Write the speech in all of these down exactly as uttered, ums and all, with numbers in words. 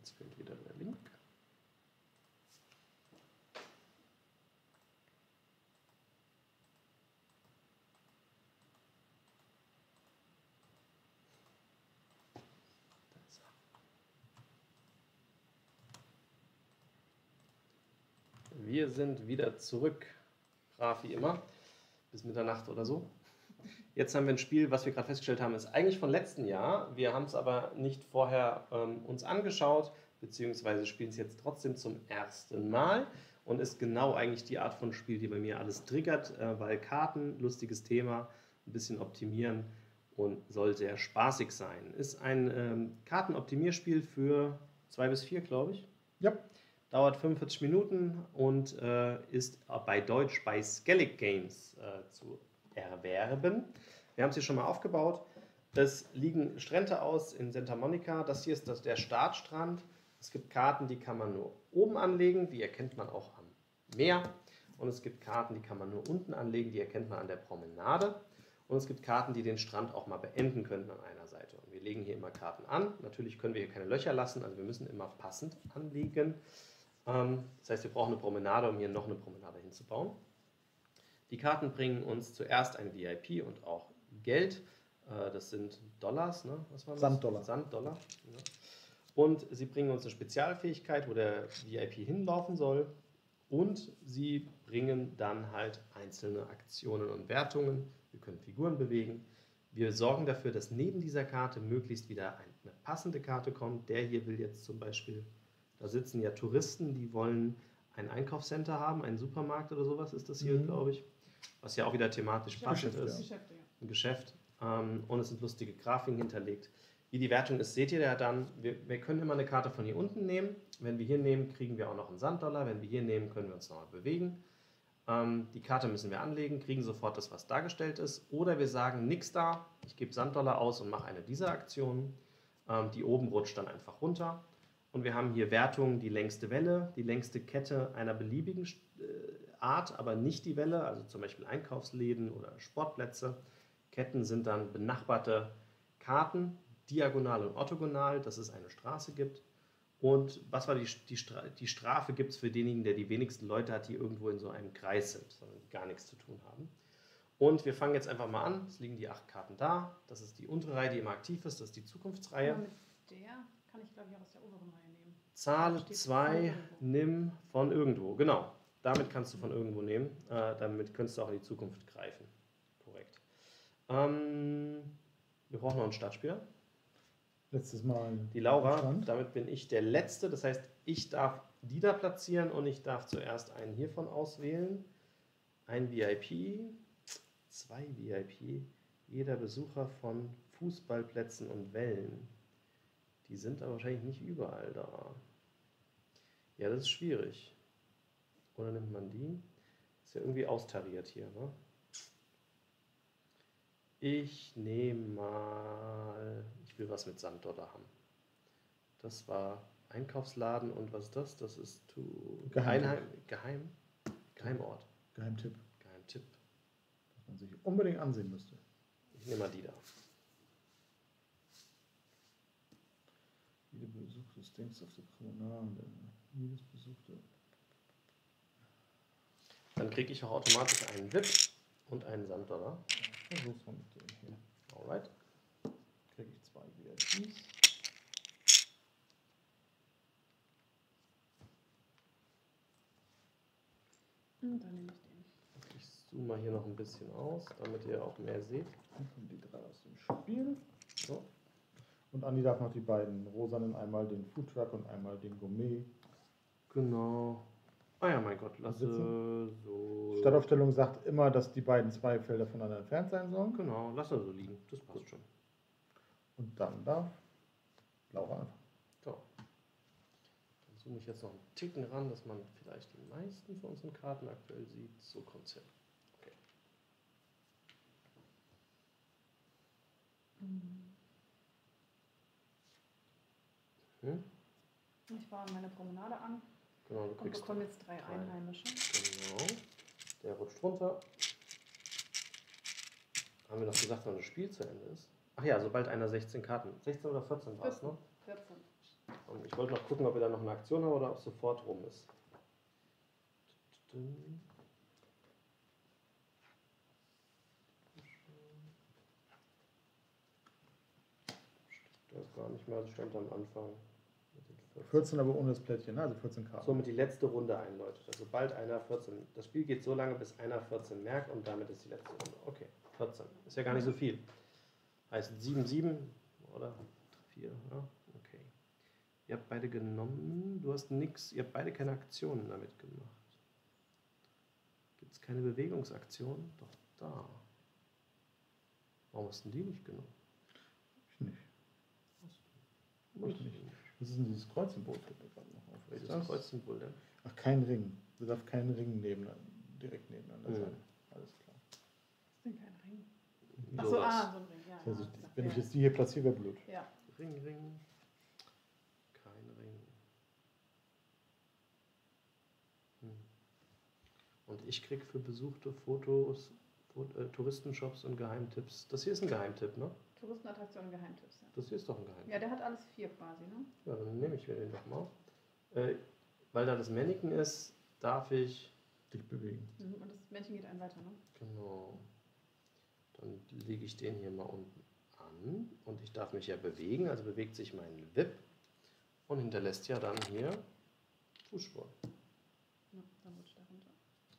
Jetzt fehlt wieder der Link. Wir sind wieder zurück, brav wie immer, bis Mitternacht oder so. Jetzt haben wir ein Spiel, was wir gerade festgestellt haben, ist eigentlich von letzten Jahr. Wir haben es aber nicht vorher ähm, uns angeschaut, beziehungsweise spielen es jetzt trotzdem zum ersten Mal und ist genau eigentlich die Art von Spiel, die bei mir alles triggert, äh, weil Karten, lustiges Thema, ein bisschen optimieren und soll sehr spaßig sein. Ist ein ähm, Kartenoptimierspiel für zwei bis vier, glaube ich. Ja. Dauert fünfundvierzig Minuten und äh, ist bei Deutsch bei Skellig Games äh, zu erwerben. Wir haben es hier schon mal aufgebaut. Es liegen Strände aus in Santa Monica. Das hier ist das, der Startstrand. Es gibt Karten, die kann man nur oben anlegen. Die erkennt man auch am Meer. Und es gibt Karten, die kann man nur unten anlegen. Die erkennt man an der Promenade. Und es gibt Karten, die den Strand auch mal beenden können an einer Seite. Und wir legen hier immer Karten an. Natürlich können wir hier keine Löcher lassen. Also wir müssen immer passend anlegen. Das heißt, wir brauchen eine Promenade, um hier noch eine Promenade hinzubauen. Die Karten bringen uns zuerst ein V I P und auch Geld. Das sind Dollars, ne? Was war das? Sanddollar. Sanddollar. Ja. Und sie bringen uns eine Spezialfähigkeit, wo der V I P hinlaufen soll. Und sie bringen dann halt einzelne Aktionen und Wertungen. Wir können Figuren bewegen. Wir sorgen dafür, dass neben dieser Karte möglichst wieder eine passende Karte kommt. Der hier will jetzt zum Beispiel... Da sitzen ja Touristen, die wollen ein Einkaufscenter haben, einen Supermarkt oder sowas ist das hier, mhm. glaube ich. Was ja auch wieder thematisch passend Geschäft, ist. Ja. Geschäft, ja. Ein Geschäft. Ähm, und es sind lustige Grafiken hinterlegt. Wie die Wertung ist, seht ihr ja dann. Wir, wir können immer eine Karte von hier unten nehmen. Wenn wir hier nehmen, kriegen wir auch noch einen Sanddollar. Wenn wir hier nehmen, können wir uns nochmal bewegen. Ähm, die Karte müssen wir anlegen, kriegen sofort das, was dargestellt ist. Oder wir sagen, nix da, ich gebe Sanddollar aus und mache eine dieser Aktionen. Ähm, die oben rutscht dann einfach runter. Und wir haben hier Wertungen, die längste Welle, die längste Kette einer beliebigen Art, aber nicht die Welle, also zum Beispiel Einkaufsläden oder Sportplätze. Ketten sind dann benachbarte Karten, diagonal und orthogonal, dass es eine Straße gibt. Und was war die, die, Stra die Strafe gibt es für denjenigen, der die wenigsten Leute hat, die irgendwo in so einem Kreis sind, sondern die gar nichts zu tun haben. Und wir fangen jetzt einfach mal an. Es liegen die acht Karten da. Das ist die untere Reihe, die immer aktiv ist, das ist die Zukunftsreihe. Aber mit der kann ich, glaube ich, auch aus der oberen Reihe nehmen. Zahl zwei, nimm von irgendwo. Genau, damit kannst du von irgendwo nehmen. Äh, damit könntest du auch in die Zukunft greifen. Korrekt. Ähm, wir brauchen noch einen Startspieler. Letztes Mal. Die Laura, damit bin ich der Letzte. Das heißt, ich darf die da platzieren und ich darf zuerst einen hiervon auswählen. Ein V I P, zwei V I P, jeder Besucher von Fußballplätzen und Wellen. Die sind aber wahrscheinlich nicht überall da. Ja, das ist schwierig. Oder nimmt man die? Ist ja irgendwie austariert hier, ne? Ich nehme mal... Ich will was mit Sanddollar haben. Das war Einkaufsladen und was ist das? Das ist to Geheim, Geheim, Geheimort. Geheimtipp. Geheimtipp. Was man sich unbedingt ansehen müsste. Ich nehme mal die da. Jede Besuch des Dings auf der Promenade. Jedes besuchte. Dann kriege ich auch automatisch einen V I P und einen Sanddollar. Versuch's mal mit dem hier. Alright. Kriege ich zwei V I Ps. Und dann nehme ich den. Ich zoome mal hier noch ein bisschen aus, damit ihr auch mehr seht. Dann kommen die drei aus dem Spiel. So. Und Andi darf noch die beiden rosanen, einmal den Foodtruck und einmal den Gourmet. Genau. Ah ja, mein Gott, lasse so... Die Startaufstellung sagt immer, dass die beiden zwei Felder voneinander entfernt sein sollen. Genau, lasse so liegen. Das passt Gut. schon. Und dann darf Laura anfangen. So. Dann zoome ich jetzt noch einen Ticken ran, dass man vielleicht die meisten von unseren Karten aktuell sieht. So kommt es hin. Okay. Hm? Ich baue meine Promenade an. Genau, du und bekomme jetzt drei, drei Einheimische. Genau. Der rutscht runter. Haben wir noch gesagt, wann das Spiel zu Ende ist? Ach ja, sobald einer sechzehn Karten. sechzehn oder vierzehn war es, ne? vierzehn. Und ich wollte noch gucken, ob wir da noch eine Aktion haben oder ob es sofort rum ist. Das gar nicht mehr, das stand am Anfang. vierzehn aber ohne das Plättchen, ne? Also vierzehn Karten. Somit die letzte Runde einläutet. Also sobald einer vierzehn. Das Spiel geht so lange, bis einer vierzehn merkt und damit ist die letzte Runde. Okay, vierzehn. Ist ja gar nicht so viel. Heißt sieben, sieben oder vier. Ja, okay. Ihr habt beide genommen. Du hast nichts. Ihr habt beide keine Aktionen damit gemacht. Gibt es keine Bewegungsaktion? Doch, da. Warum hast du die nicht genommen? Ich nicht. Was? Ich nicht. Was ist denn dieses Kreuzsymbol? Fällt mir gerade noch auf. Das ist das Kreuzsymbol, denn? Ach, kein Ring. Du darfst keinen Ring neben, direkt nebeneinander sein. Mhm. Alles klar. Was ist denn kein Ring? So Achso, was. ah, so ein Ring, ja. Also, ja. wenn ja. ich jetzt die hier platziere, wäre blöd. Ja. Ring, Ring. Kein Ring. Hm. Und ich krieg für besuchte Fotos, Fot äh, Touristenshops und Geheimtipps. Das hier ist ein Geheimtipp, ne? Touristenattraktionen, Geheimtipps, ja. Das hier ist doch ein Geheimtipp. Ja, der hat alles vier quasi, ne? Ja, dann nehme ich mir den doch mal. Äh, weil da das Mannequin ist, darf ich... Dich bewegen. Mhm. Und das Männchen geht einen weiter, ne? Genau. Dann lege ich den hier mal unten an. Und ich darf mich ja bewegen, also bewegt sich mein W I P und hinterlässt ja dann hier Fußspuren. Ja, dann rutscht er runter.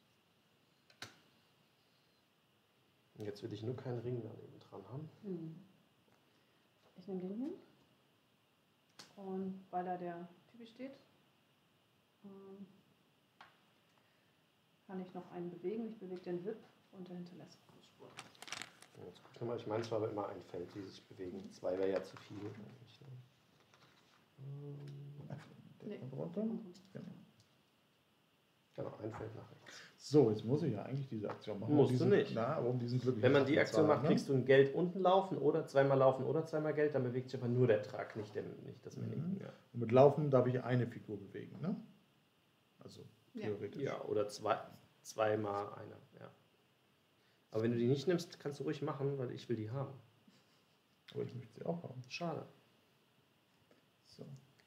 Und jetzt will ich nur keinen Ring daneben dran haben. Hm. Ich nehme den hier. Und weil da der typisch steht, ähm, kann ich noch einen bewegen. Ich bewege den W I P und der hinterlässt Fußspuren. Jetzt gucken wir mal, ich meine, es war aber immer ein Feld, die sich bewegen. Zwei wäre ja zu viel. Eigentlich, ne? Der Nee. kommt runter. Genau. Genau, ein Feld nach rechts. So, jetzt muss ich ja eigentlich diese Aktion machen. Musst um diesen, du nicht. Na, aber um diesen glücklichen Wenn man die Tag Aktion zu macht, haben, ne? kriegst du ein Geld unten laufen oder zweimal laufen oder zweimal Geld, dann bewegt sich aber nur der Trag, nicht, der, nicht das Mannequin. Mhm. Ja. Und mit Laufen darf ich eine Figur bewegen, ne? Also Ja. theoretisch. Ja, oder zwei, zweimal eine. Ja. Aber wenn du die nicht nimmst, kannst du ruhig machen, weil ich will die haben. Aber ich möchte sie auch haben. Schade. So.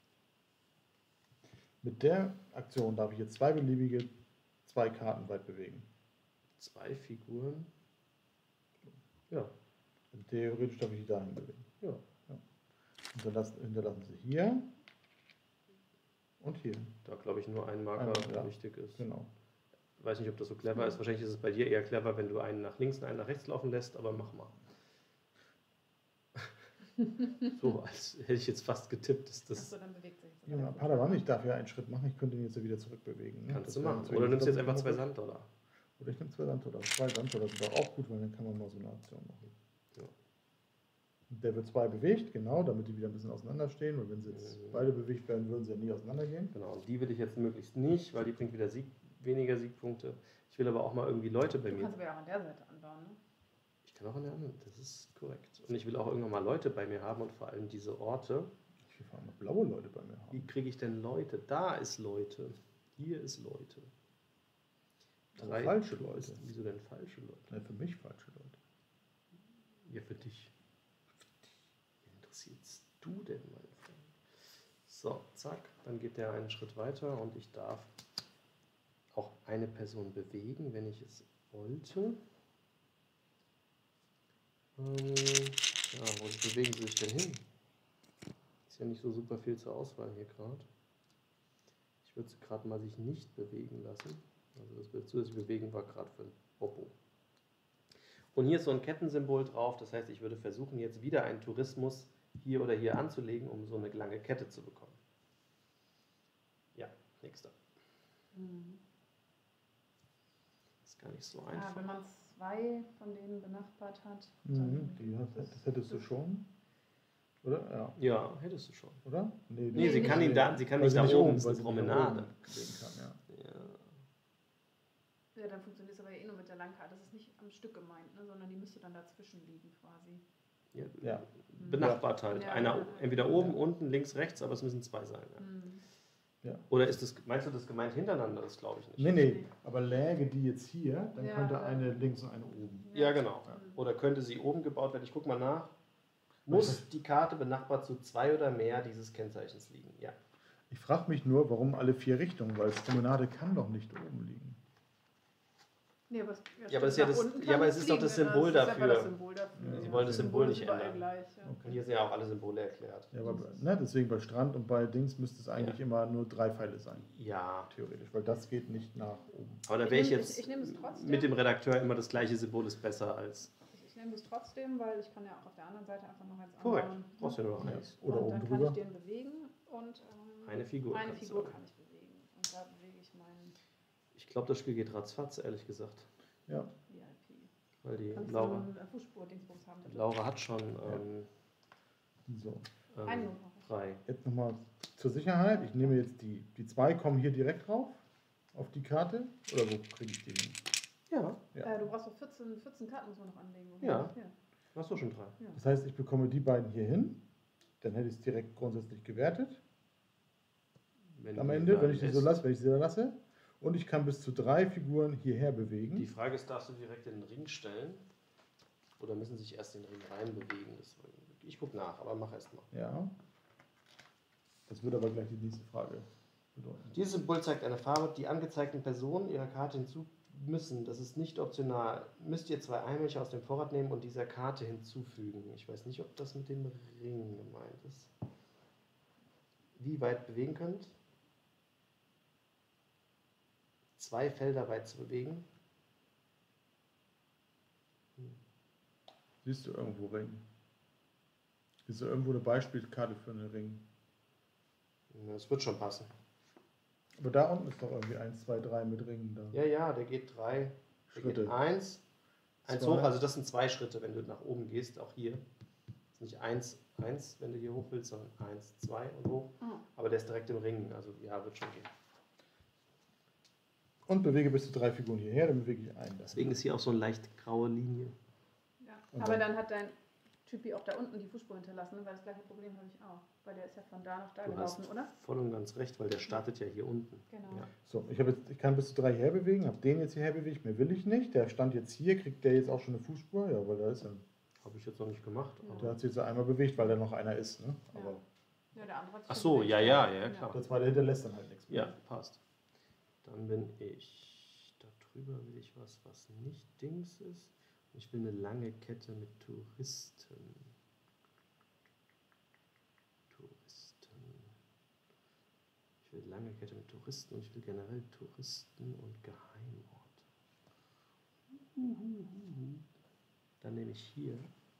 Mit der Aktion darf ich jetzt zwei beliebige zwei Karten weit bewegen. Zwei Figuren. Ja. Also theoretisch darf ich die dahin bewegen. Ja. Ja. Hinterlassen, hinterlassen sie hier und hier. Da glaube ich nur ein Marker Einmal, ja. wichtig ist. Genau. Ich weiß nicht, ob das so clever ist. Wahrscheinlich ist es bei dir eher clever, wenn du einen nach links und einen nach rechts laufen lässt, aber mach mal. So, als hätte ich jetzt fast getippt, dass das. Achso, dann bewegt sich jetzt. Ja, Padawan, ich darf ja einen Schritt machen, ich könnte ihn jetzt wieder zurückbewegen. Ne? Kannst Das du wäre machen. natürlich Oder nimmst jetzt einfach doppelt zwei gemoppelt. Sanddollar. Oder ich nehme zwei Sanddollar. Zwei Sanddollar sind doch auch gut, weil dann kann man mal so eine Aktion machen. Ja. Und der wird zwei bewegt, genau, damit die wieder ein bisschen auseinanderstehen, weil wenn sie jetzt Mhm. beide bewegt werden, würden sie ja nie auseinandergehen. Genau, und die will ich jetzt möglichst nicht, weil die bringt wieder Sieg, weniger Siegpunkte. Ich will aber auch mal irgendwie Leute bei Du mir. kannst aber ja auch an der Seite anbauen, ne? Ich kann auch an der anderen, das ist korrekt. Und ich will auch irgendwann mal Leute bei mir haben und vor allem diese Orte. Ich will vor allem blaue Leute bei mir haben. Wie kriege ich denn Leute? Da ist Leute. Hier ist Leute. Aber falsche Leute. Ist, wieso denn falsche Leute? Nein, für mich falsche Leute. Ja, für dich. Wen interessierst du denn, mein Freund? So, zack, dann geht der einen Schritt weiter und ich darf auch eine Person bewegen, wenn ich es wollte. Ähm, ja, wo bewegen sie sich denn hin? Ist ja nicht so super viel zur Auswahl hier gerade. Ich würde sie gerade mal sich nicht bewegen lassen. Also das wird zusätzlich bewegen war gerade für ein Popo. Und hier ist so ein Kettensymbol drauf, das heißt, ich würde versuchen, jetzt wieder einen Tourismus hier oder hier anzulegen, um so eine lange Kette zu bekommen. Ja, nächster. Mhm. Ist gar nicht so Ja, einfach. wenn man zwei von denen benachbart hat, Mhm, dann die hat, das hättest du schon. Oder? Ja. Ja, hättest du schon. Oder? Nee, Nee, sie nicht kann ihn da, sie kann nicht da oben, das ist eine Promenade. Legen kann, ja. Ja. Ja, dann funktioniert es aber ja eh nur mit der Langkarte. Das ist nicht am Stück gemeint, ne, sondern die müsste dann dazwischen liegen quasi. Ja, Ja. benachbart halt. Ja. Einer entweder oben, Ja. unten, links, rechts, aber es müssen zwei sein. Ja. Mhm. Ja. Oder ist das, meinst du das gemeint hintereinander? Das glaube ich nicht. Nee, nee, aber läge die jetzt hier, dann Ja, könnte aber- eine links und eine oben. Ja, genau. Ja. Oder könnte sie oben gebaut werden? Ich gucke mal nach. muss die Karte benachbart zu zwei oder mehr dieses Kennzeichens liegen. Ja. Ich frage mich nur, warum alle vier Richtungen, weil Promenade kann doch nicht oben liegen. Nee, aber es, Ja, aber es ist ja nach das- unten ja, kann aber es es ist doch fliegen, das ne? Symbol ist einfach dafür. Das Symbol dafür. Ja, Sie wollen das Symbol nicht ist überall ändern. gleich. Ja. Und hier sind ja auch alle Symbole erklärt. Ja, aber ne, deswegen bei Strand und bei Dings müsste es eigentlich Ja. immer nur drei Pfeile sein, Ja. theoretisch, weil das geht nicht nach oben. Aber da Ich wäre ich nehm- jetzt ich- ich nehm es trotzdem. mit dem Redakteur immer das gleiche Symbol ist besser als. Ich, ich nehme es trotzdem, weil ich kann ja auch auf der anderen Seite einfach noch eins Korrekt. anbauen. Brauchst du ja nur noch Ja. eins. Oder und oben dann drüber. kann ich den bewegen und ähm, Eine Figur Eine kannst du Figur haben. kann ich bewegen. Und da bewege ich meinen Ich glaube, das Spiel geht ratzfatz, ehrlich gesagt. Ja, V I P. Weil die Kannst Laura, du eine Fußspur-Dingsbums haben? bitte? Laura hat schon ähm, so. Einen ähm, Not noch. drei. Jetzt nochmal zur Sicherheit. Ich nehme jetzt die, die zwei kommen hier direkt drauf, auf die Karte. Oder wo kriege ich die hin? Ja, Ja. Äh, du brauchst doch vierzehn, vierzehn Karten, muss man noch anlegen. Oder? Ja. ja. hast du schon drei. ja. Das heißt, ich bekomme die beiden hier hin. Dann hätte ich es direkt grundsätzlich gewertet. Wenn Am du Ende, dann wenn ich die so lässt. lasse, wenn ich sie da lasse. Und ich kann bis zu drei Figuren hierher bewegen. Die Frage ist, darfst du direkt in den Ring stellen? Oder müssen sich erst in den Ring reinbewegen? Das, ich gucke nach, aber mach erst mal. Ja. Das wird aber gleich die nächste Frage bedeuten. Dieses Symbol zeigt eine Farbe, die angezeigten Personen ihrer Karte hinzu müssen. Das ist nicht optional. Müsst ihr zwei Einmelcher aus dem Vorrat nehmen und dieser Karte hinzufügen. Ich weiß nicht, ob das mit dem Ring gemeint ist. Wie weit bewegen könnt? Zwei Felder weit zu bewegen. Siehst du irgendwo Ring? Siehst du irgendwo eine Beispielkarte für einen Ring? Das wird schon passen. Aber da unten ist doch irgendwie eins, zwei, drei mit Ringen da. Ja, ja, der geht drei. Der geht Schritte. eins. Eins Zwei. hoch, also das sind zwei Schritte, wenn du nach oben gehst, auch hier. Das ist nicht eins, eins, wenn du hier hoch willst, sondern eins, zwei und hoch. Ah. Aber der ist direkt im Ring, also ja, wird schon gehen. Und bewege bis zu drei Figuren hierher, dann bewege ich einen. Deswegen ist hier auch so eine leicht graue Linie. Ja. Und Aber dann- dann hat dein Typi auch da unten die Fußspur hinterlassen, ne? Weil das gleiche Problem habe ich auch. Weil der ist ja von da nach da Du hast gelaufen, oder? voll und ganz recht, weil der startet ja hier unten. Genau. Ja. So, ich, hab jetzt, ich kann bis zu drei herbewegen, habe den jetzt hierher bewegt, mehr will ich nicht. Der stand jetzt hier, kriegt der jetzt auch schon eine Fußspur? Ja, weil da ist er. Habe ich jetzt noch nicht gemacht. Ja. Der hat sich jetzt einmal bewegt, weil da noch einer ist. Ne? Ja. Aber Ja, der andere hat sich Ach schon so, bewegt. ja, ja, ja, klar. der zweite hinterlässt dann halt nichts mehr. Ja, passt. Dann bin ich, da drüber will ich was, was nicht Dings ist. Ich will eine lange Kette mit Touristen. Touristen. Ich will lange Kette mit Touristen und ich will generell Touristen und Geheimorte. Dann nehme ich hier.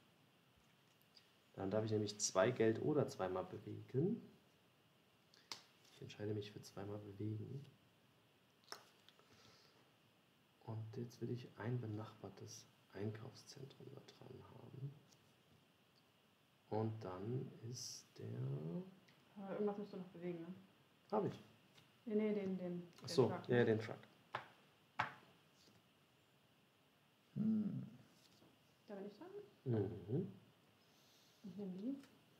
Dann darf ich nämlich zwei Geld oder zweimal bewegen. Ich entscheide mich für zweimal bewegen. Und jetzt will ich ein benachbartes Einkaufszentrum da dran haben. Und dann ist der... Aber irgendwas musst du noch bewegen, ne? Habe ich. Nee, nee, den, den. den Achso, Truck. ja, den Truck. Hm. Da bin ich dran. Mhm. Ich nehme die.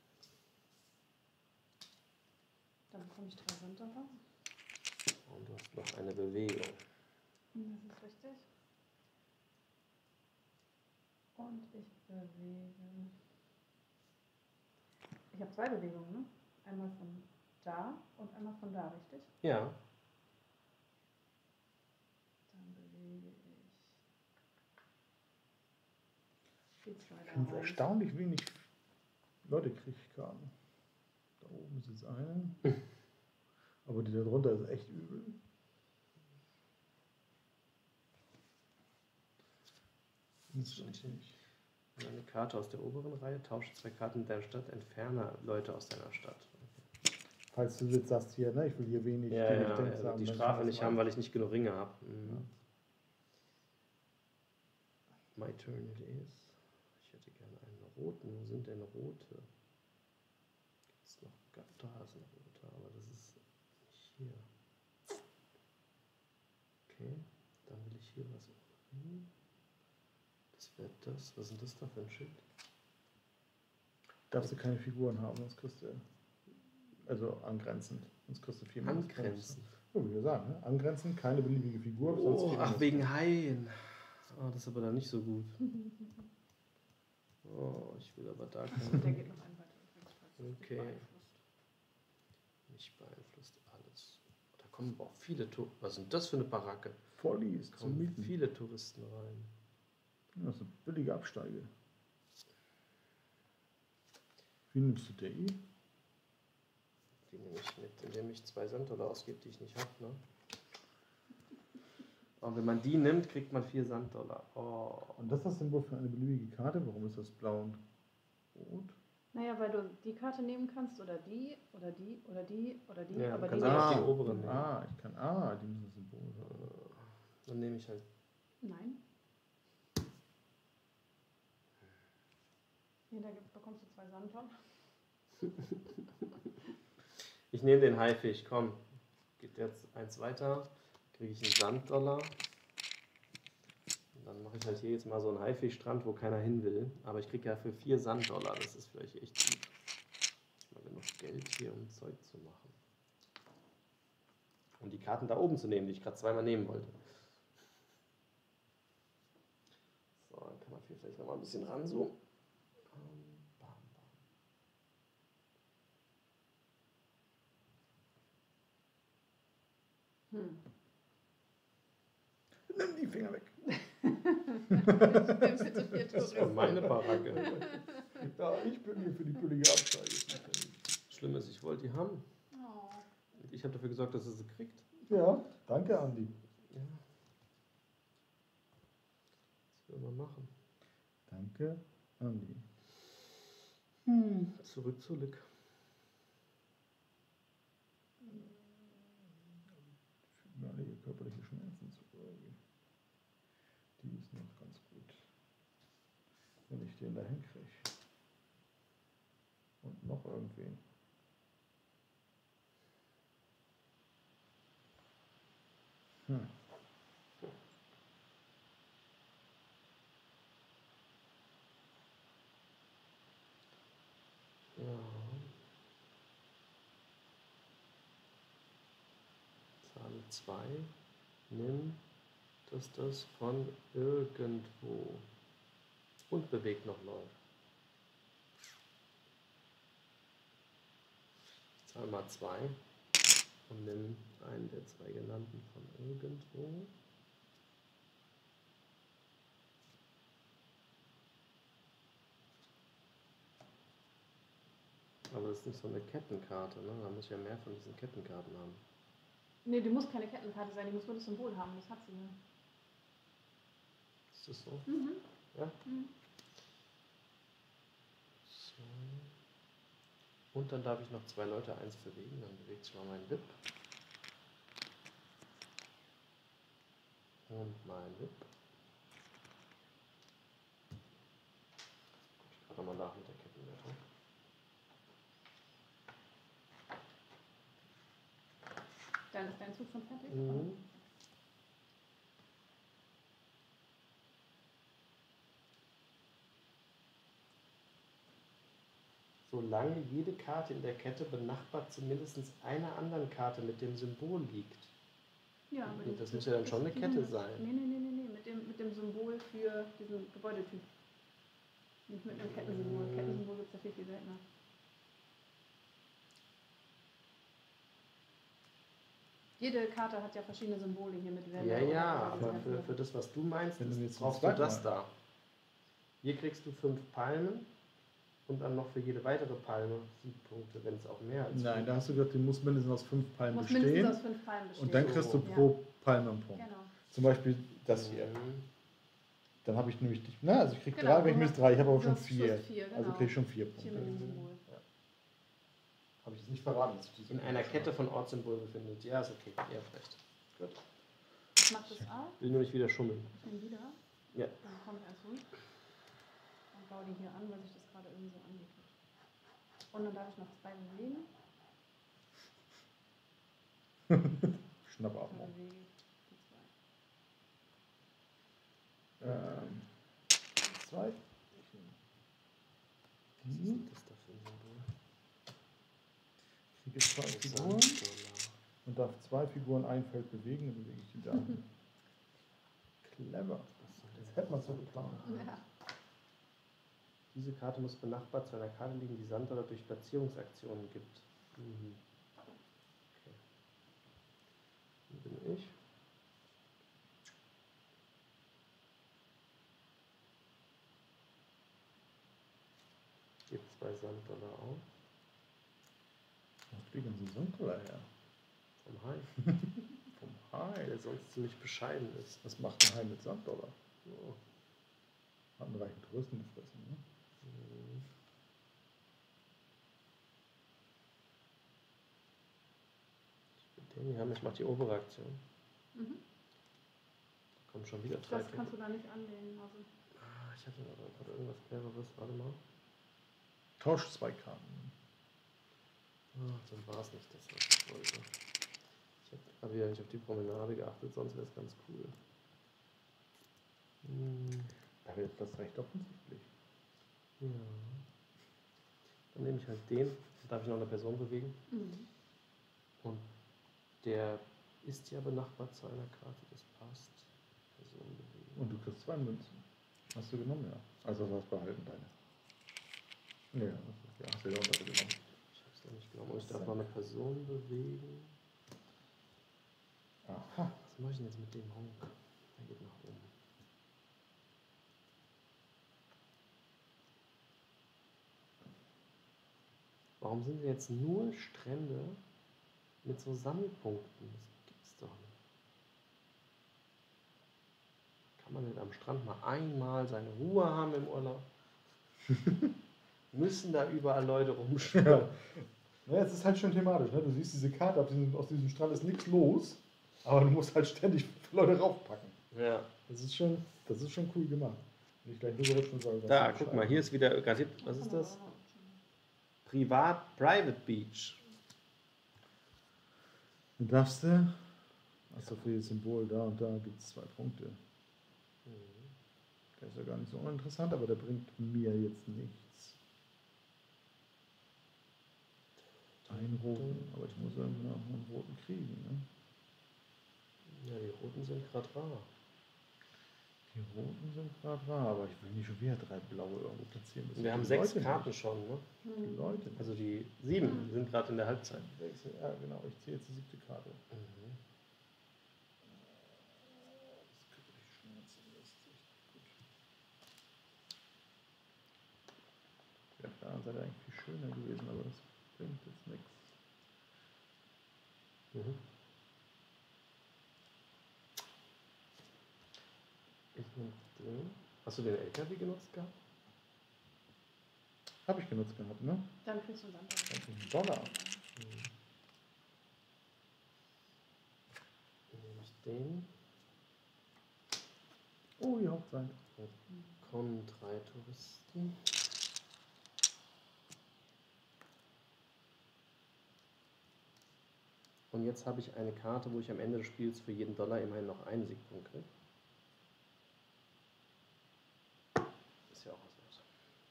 Dann bekomme ich drei Sanddampfer. Und du hast noch eine Bewegung. Das ist richtig. Und ich bewege. Ich habe zwei Bewegungen, ne? Einmal von da und einmal von da, richtig? Ja. Dann bewege ich die zwei Ich finde da rein. erstaunlich wenig Leute kriege ich gerade. Da oben ist jetzt eine. Aber die da drunter ist echt übel. Das ist richtig. Eine Karte aus der oberen Reihe, tausche zwei Karten der Stadt, entferne Leute aus deiner Stadt. Falls du jetzt sagst hier, ne, ich will hier wenig, Ja, wenig ja, Dings also haben, die dann Strafe kann nicht das haben, mal- weil ich nicht genug Ringe habe. Mhm. My turn it is. Ich hätte gerne einen roten. Wo sind denn rote? Gibt es noch? Da ist ein roter, aber das ist nicht hier. Okay, dann will ich hier was bringen. Das wäre das. Was ist denn das da für ein Schild? Darfst du keine Figuren haben, sonst kriegst du, also angrenzend, sonst kriegst du vier Minuspunkte. Angrenzen. Ja, wie wir sagen, ne? Angrenzend, keine beliebige Figur, sonst Oh, vier ach, Minuspunkte. wegen Haien. Oh, das ist aber dann nicht so gut. Oh, ich will aber da Achso, keinen. der geht noch einen weiter übrigens, falls das Okay. beeinflusst. Mich beeinflusst alles. Da kommen aber auch viele Touristen. Was ist denn das für eine Baracke? Volli Da ist zum kommen Mieten. viele Touristen rein. Das ist eine billige Absteige. Wie nimmst du die? Die nehme ich mit, indem ich zwei Sanddollar ausgebe, die ich nicht habe. Ne? Und wenn man die nimmt, kriegt man vier Sanddollar. Oh. Und das ist das Symbol für eine beliebige Karte. Warum ist das blau und rot? Naja, weil du die Karte nehmen kannst oder die oder die oder die oder die, Ja, aber du die kannst auch nicht. die oberen nehmen. Ah, ich kann. Ah, die müssen das Symbol haben. Dann nehme ich halt. Nein. Nee, da gibt- bekommst du zwei Sandtonnen. Ich nehme den Haifisch, komm. Geht jetzt eins weiter. Kriege ich einen Sanddollar. Und dann mache ich halt hier jetzt mal so einen Haifischstrand, wo keiner hin will. Aber ich kriege ja für vier Sanddollar. Das ist vielleicht echt gut. Mal genug Geld hier, um Zeug zu machen. Um die Karten da oben zu nehmen, die ich gerade zweimal nehmen wollte. So, dann kann man hier vielleicht noch mal ein bisschen ranzoomen. Ähm, bam, bam. Hm. Nimm die Finger weg. Nimmst jetzt so vier Das ist ja Touristen. meine Baracke. Ja, ich bin hier für die billige Absteige. Schlimm ist, ich wollte die haben. Oh. Und ich habe dafür gesorgt, dass er sie kriegt. Ja, danke, Andi. Ja. Was will man machen? Danke, Andi. Hm. Zurück zu Lick. Fügen mir alle hier körperliche Schmerzen zu. Die ist noch ganz gut. Wenn ich den da hinkriege. Und noch irgendwen. Hm. Ja. Zahle zwei. Nimm das das von irgendwo. Und bewegt noch Leute. Ich zahle mal zwei. Und nimm einen der zwei genannten von irgendwo. Aber das ist nicht so eine Kettenkarte, ne? Da muss ich ja mehr von diesen Kettenkarten haben. Nee, die muss keine Kettenkarte sein, die muss nur das Symbol haben, das hat sie ja. Ist das so? Mhm. Ja? Mhm. So. Und dann darf ich noch zwei Leute eins bewegen, dann bewegt sich mal mein Wip. Und mein Wip. Ich gerade nochmal nach mit der Kettenwertung. Dann ist dein Zug schon fertig. Mhm. Solange jede Karte in der Kette benachbart zu mindestens einer anderen Karte mit dem Symbol liegt. Ja, aber Das muss ja dann schon eine die Kette sind- sein. Nee, nee, nee, nee, nee, mit dem, mit dem Symbol für diesen Gebäudetyp. Nicht mit einem Kettensymbol. Mm. Kettensymbol gibt es ja viel, viel seltener. Jede Karte hat ja verschiedene Symbole hier mit Welle. Ja, oder- ja, oder aber diese für, ganzen für das, was du meinst, Wenn du ist- jetzt brauchst zum du das zweiten da. Hier kriegst du fünf Palmen und dann noch für jede weitere Palme Siegpunkte, wenn es auch mehr als Nein, fünf da hast du gesagt, die muss mindestens aus fünf Palmen muss bestehen. mindestens aus fünf Palmen bestehen. Und dann kriegst du Ja. pro Palme einen Punkt. Genau. Zum Beispiel das hier. Mhm. Dann habe ich nämlich, die- na, also ich krieg Genau, drei, wenn ich du mindestens hast- drei, ich habe aber du schon hast vier. plus vier, Also genau. kriege ich schon vier Vier Punkte. mit dem Symbol. Habe ich das nicht verraten? dass ich diese In einer schon Kette habe. von Ortssymbolen befindet. Ja, ist okay, ihr habt recht. Gut. Ich mach das A. Will nur nicht wieder schummeln. Ich nehme wieder. Ja. Dann komme ich erst ruhig. Und baue die hier an, weil sich das gerade irgendwie so anbietet. Und dann darf ich noch zwei bewegen. Schnapp ab. Dann bewege ich die zwei. Ähm, zwei. Was ist Die. denn das da für ein Symbol? Kriege zwei Figuren Sanddollar. und darf zwei Figuren ein Feld bewegen, dann bewege ich die dann. Clever. Was soll Das hätte man so geplant. Ja. Diese Karte muss benachbart zu einer Karte liegen, die Sanddollar durch Platzierungsaktionen gibt. Mhm. Okay. Hier bin ich. Gebe zwei Sanddollar auf. Wo fliegen sie Sanddollar her? Vom Hai. Vom Hai. Der sonst ziemlich bescheiden ist. Was macht ein Hai mit Sanddollar? Oh. Hat einen reichen Touristen gefressen, ne? Mhm. Den hier haben, ich mache die obere Aktion. Mhm. Da kommen schon wieder drei. Das kannst du da nicht anlehnen. Also. Ah, ich hatte aber gerade irgendwas Cleveres. Warte mal. Tausch zwei Karten. Ach, dann war es nicht das, was ich wollte. Ich habe aber ja nicht auf die Promenade geachtet, sonst wäre es ganz cool. Hm. Da wird das recht offensichtlich. Ja. Dann nehme ich halt den. Dann darf ich noch eine Person bewegen. Mhm. Und der ist ja benachbart zu einer Karte, das passt. Person bewegen. Und du kriegst zwei Münzen. Hast du genommen, ja. Also du hast behalten deine. Ja, das ist, ja, hast du ja untergenommen. Ich habe es noch nicht genommen. Und ich darf noch eine Person bewegen. Aha. Was mache ich denn jetzt mit dem Honk? Der geht nach oben. Warum sind denn jetzt nur Strände mit so Sammelpunkten? Das gibt's doch nicht. Kann man nicht am Strand mal einmal seine Ruhe haben im Urlaub? Müssen da überall Leute rumschwimmen? Ja. Naja, es ist halt schon thematisch, ne? Du siehst diese Karte, auf diesem, aus diesem Strand ist nichts los, aber du musst halt ständig Leute raufpacken. Ja. Das ist schon, das ist schon cool gemacht. Nicht gleich rüberrutschen soll. Da, guck mal, hier ist wieder gerade, was ist das? Privat, Private Beach. Du darfst du. Achso, für das Symbol da und da gibt es zwei Punkte. Der ist ja gar nicht so uninteressant, aber der bringt mir jetzt nichts. Einen roten, aber ich muss irgendwie noch einen roten kriegen. Ne? Ja, die roten sind gerade rar. Die roten sind gerade rar, aber ich will nicht schon wieder drei blaue irgendwo platzieren. Das Wir haben die sechs Leute Karten nicht. schon, ne? Die Leute nicht. Also die sieben, die sind gerade in der Halbzeit. Sechs, ja, genau, ich ziehe jetzt die siebte Karte. Mhm. Das kriege ich Schmerzen, das ist echt gut. Wäre auf der anderen Seite eigentlich viel schöner gewesen, aber das bringt jetzt nichts. Mhm. Ich nehme den. Hast du den L K W genutzt gehabt? Habe ich genutzt gehabt, ne? Dann kriegst du Sand. Das ist ein Dollar. Mhm. Dann nehme ich den. Oh, die Hochzeit. Da kommen drei Touristen. Und jetzt habe ich eine Karte, wo ich am Ende des Spiels für jeden Dollar immerhin noch einen Siegpunkt kriege. Ist ja auch was los.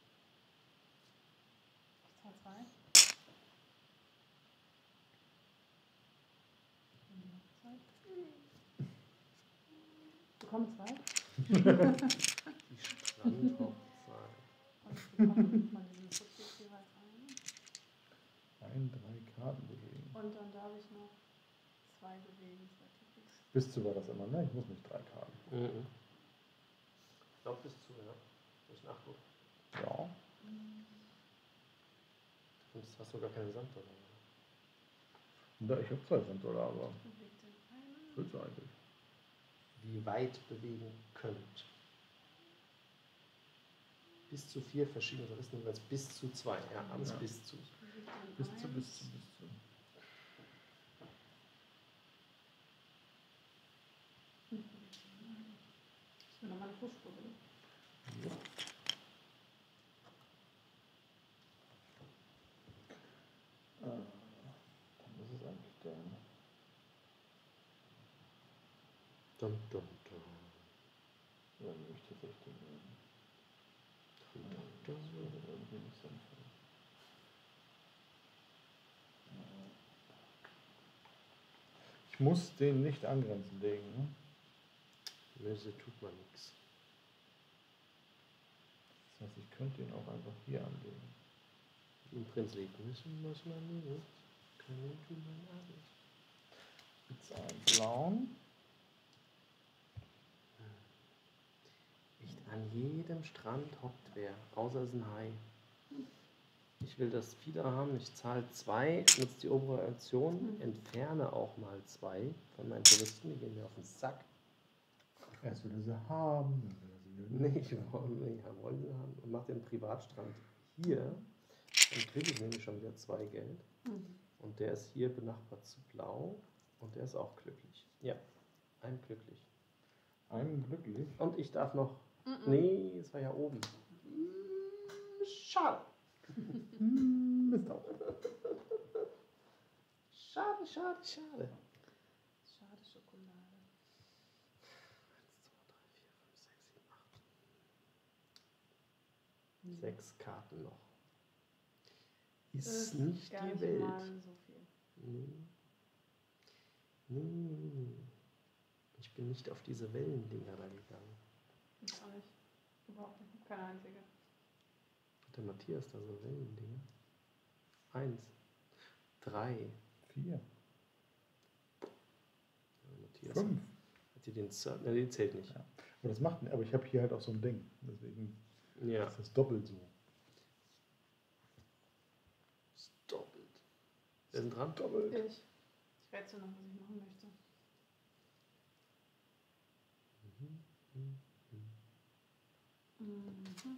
Ich zahl zwei. Bekommen zwei. Die Strandhochzeit. Und bekommen man diesen Fuchs jeweils ein. Ein, drei Karten bewegen. Und dann darf ich noch zwei bewegen, zwei Tipps. Bis zu war das immer, ne? Ich muss nicht drei Karten. Mhm. Ich glaube, bis zu, ja. Soll ich nachgucken? Ja. Und du hast sogar keine Sanddollar. Da, ich habe zwei Sanddollar, aber Bewegt den einen. willst du eigentlich? Wie weit bewegen könnt. Bis zu vier verschiedene Touristen, jeweils bis zu zwei. Ja, alles Ja. bis zu. Bewegt den Bis zu, eins. bis zu, bis zu. Ich will nochmal eine Fußspur. Ja. Äh, dann ist es eigentlich der. Dum, dum, dum. Ja, nehme ich tatsächlich den. Dum, Das dum, würde dum. irgendwie nicht sinnvoll. Ich muss den nicht angrenzen legen, ne? Nö, so tut man nichts. heißt, ich könnte ihn auch einfach hier anlegen. Im Prinzip müssen muss man nicht. Können tun man alles. Jetzt einen blauen. Nicht an jedem Strand hockt wer, außer es ist ein Hai. Ich will das viele haben, ich zahle zwei, nutze die obere Option, Mhm. entferne auch mal zwei von meinen Touristen, die gehen mir auf den Sack. Erst will er sie haben, dann will er sie Nee, ich wollen, nee, ja, wollen sie haben. Und mache den Privatstrand hier, dann kriege ich nämlich schon wieder zwei Geld. Mhm. Und der ist hier benachbart zu blau und der ist auch glücklich. Ja, ein glücklich. Einen glücklich. Und ich darf noch, Mhm. nee, es war ja oben. Mm, Schade. Hm, Mist auch. Schade, schade, schade. Schade Schokolade. eins, zwei, drei, vier, fünf, sechs, sieben, acht. Sechs Karten noch. Ist Das ist nicht gar die nicht Welt. mal so viel. Nee. Nee, nee, nee. Ich bin nicht auf diese Wellendinger da gegangen. Ich auch nicht. Überhaupt nicht. Keine einzige. Hat der Matthias da so Wellendinger? Eins. Drei. Vier. Ja, Matthias Fünf. hat hier den Zert. Ne, die zählt nicht. Ja. Aber das macht, aber ich habe hier halt auch so ein Ding. Deswegen Ja. ist das doppelt so. Ist doppelt. Wer ist denn dran? Doppelt. Ich. Ich rätsel noch, was ich machen möchte. Mhm.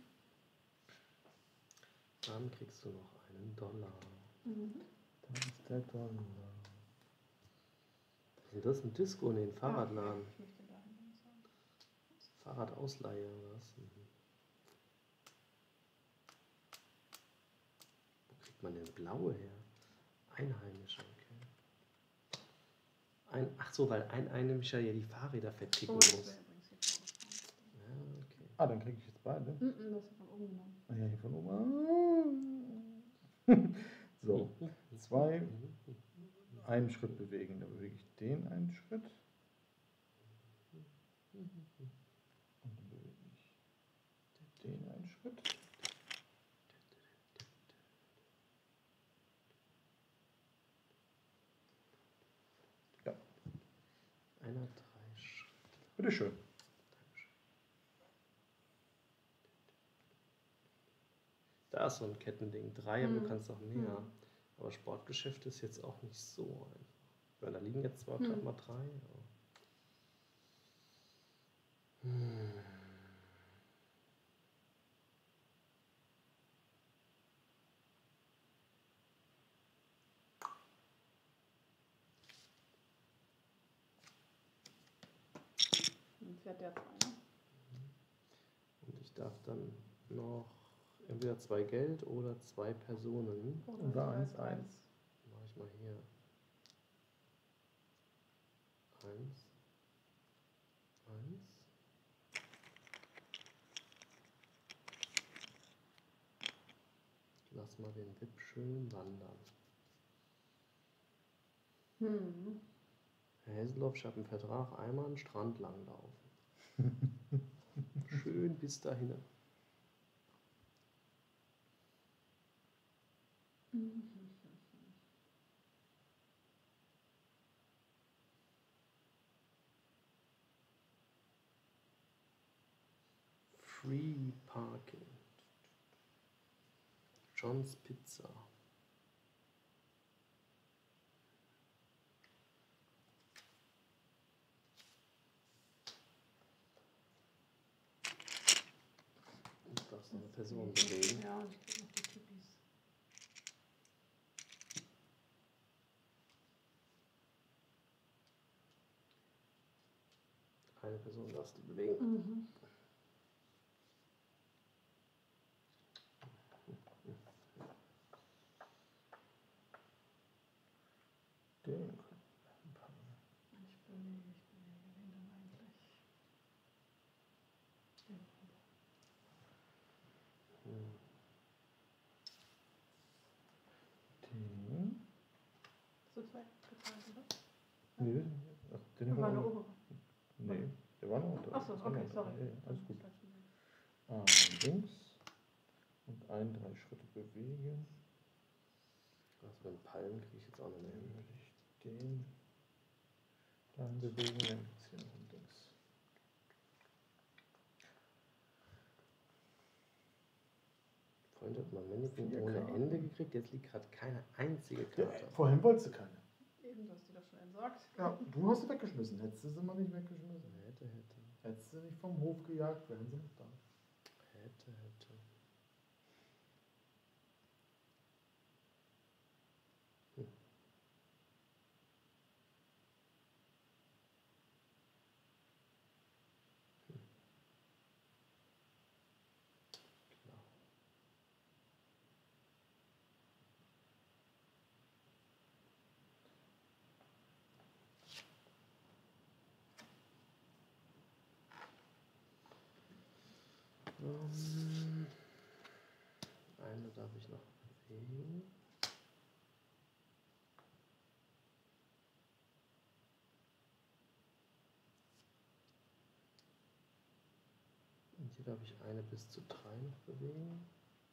Dann kriegst du noch einen Dollar. Mhm. Da ist der Dollar. Was ist das? Ein Disco? Nee, ein Fahrradladen. Ah, ich möchte dahin gehen sollen. Fahrradausleihe oder was? Mhm. Wo kriegt man denn blaue her? Einheimische, okay. Ein, ach so, weil ein Einheimischer ja die Fahrräder verticken Oh, das muss. wäre übrigens hier vorgefahren. Ja, okay. Ah, dann kriege ich jetzt beide. Mhm, das ist von oben genommen. Ah ja, hier von oben. So, zwei, einen Schritt bewegen. Dann bewege ich den einen Schritt. Und dann bewege ich den einen Schritt. Ja, Einer drei Schritte. bitteschön. Dankeschön. Da ist so ein Kettending. Drei, aber du Mhm. kannst auch mehr. Mhm. Aber Sportgeschäft ist jetzt auch nicht so einfach. Ich meine, da liegen jetzt zwar Mhm. gerade mal drei, aber. Hm. Dann fährt der zwei, ne? Und ich darf dann noch entweder zwei Geld oder zwei Personen. Oder zwei, eins, drei. eins. Mache ich mal hier. Eins. Eins. Lass mal den Wip schön wandern. Hm. Herr Hesselhoff, ich habe einen Vertrag, einmal einen Strand langlaufen. Schön bis dahin. Mhm. Free Parking. John's Pizza. Ich darf so eine Person bewegen. Ja, und ich krieg noch die Typis. Eine Person darfst du bewegen. Mhm. Den. Ich bewege, ich bewege den dann eigentlich. Den Hm. Den. so zwei gezahlt, oder? Nee, ach, den Das war haben eine wir obere. Nee, der war noch unter. Achso, das war noch okay, unter. sorry. Ja, ja, alles gut. Das hat schon- Ah, links. Schritte bewegen. Also mit den Palmen kriege ich jetzt auch noch Dann hin. würde ich den dahin bewegen. Dann gibt es hier noch ein Dings. Vorhin hat man Mannequin Vier ohne Karten. Ende gekriegt, jetzt liegt gerade keine einzige Ja, Karte. vorhin wolltest du keine. Eben, du hast die doch schon entsorgt. Ja, du hast sie weggeschmissen. Hättest du sie mal nicht weggeschmissen. Hätte, hätte, Hättest du sie nicht vom Hof gejagt, wären sie noch da. hätte, hätte. Hm. Hm. Genau. Ähm, eine darf ich noch bewegen. Und hier darf ich eine bis zu drei noch bewegen.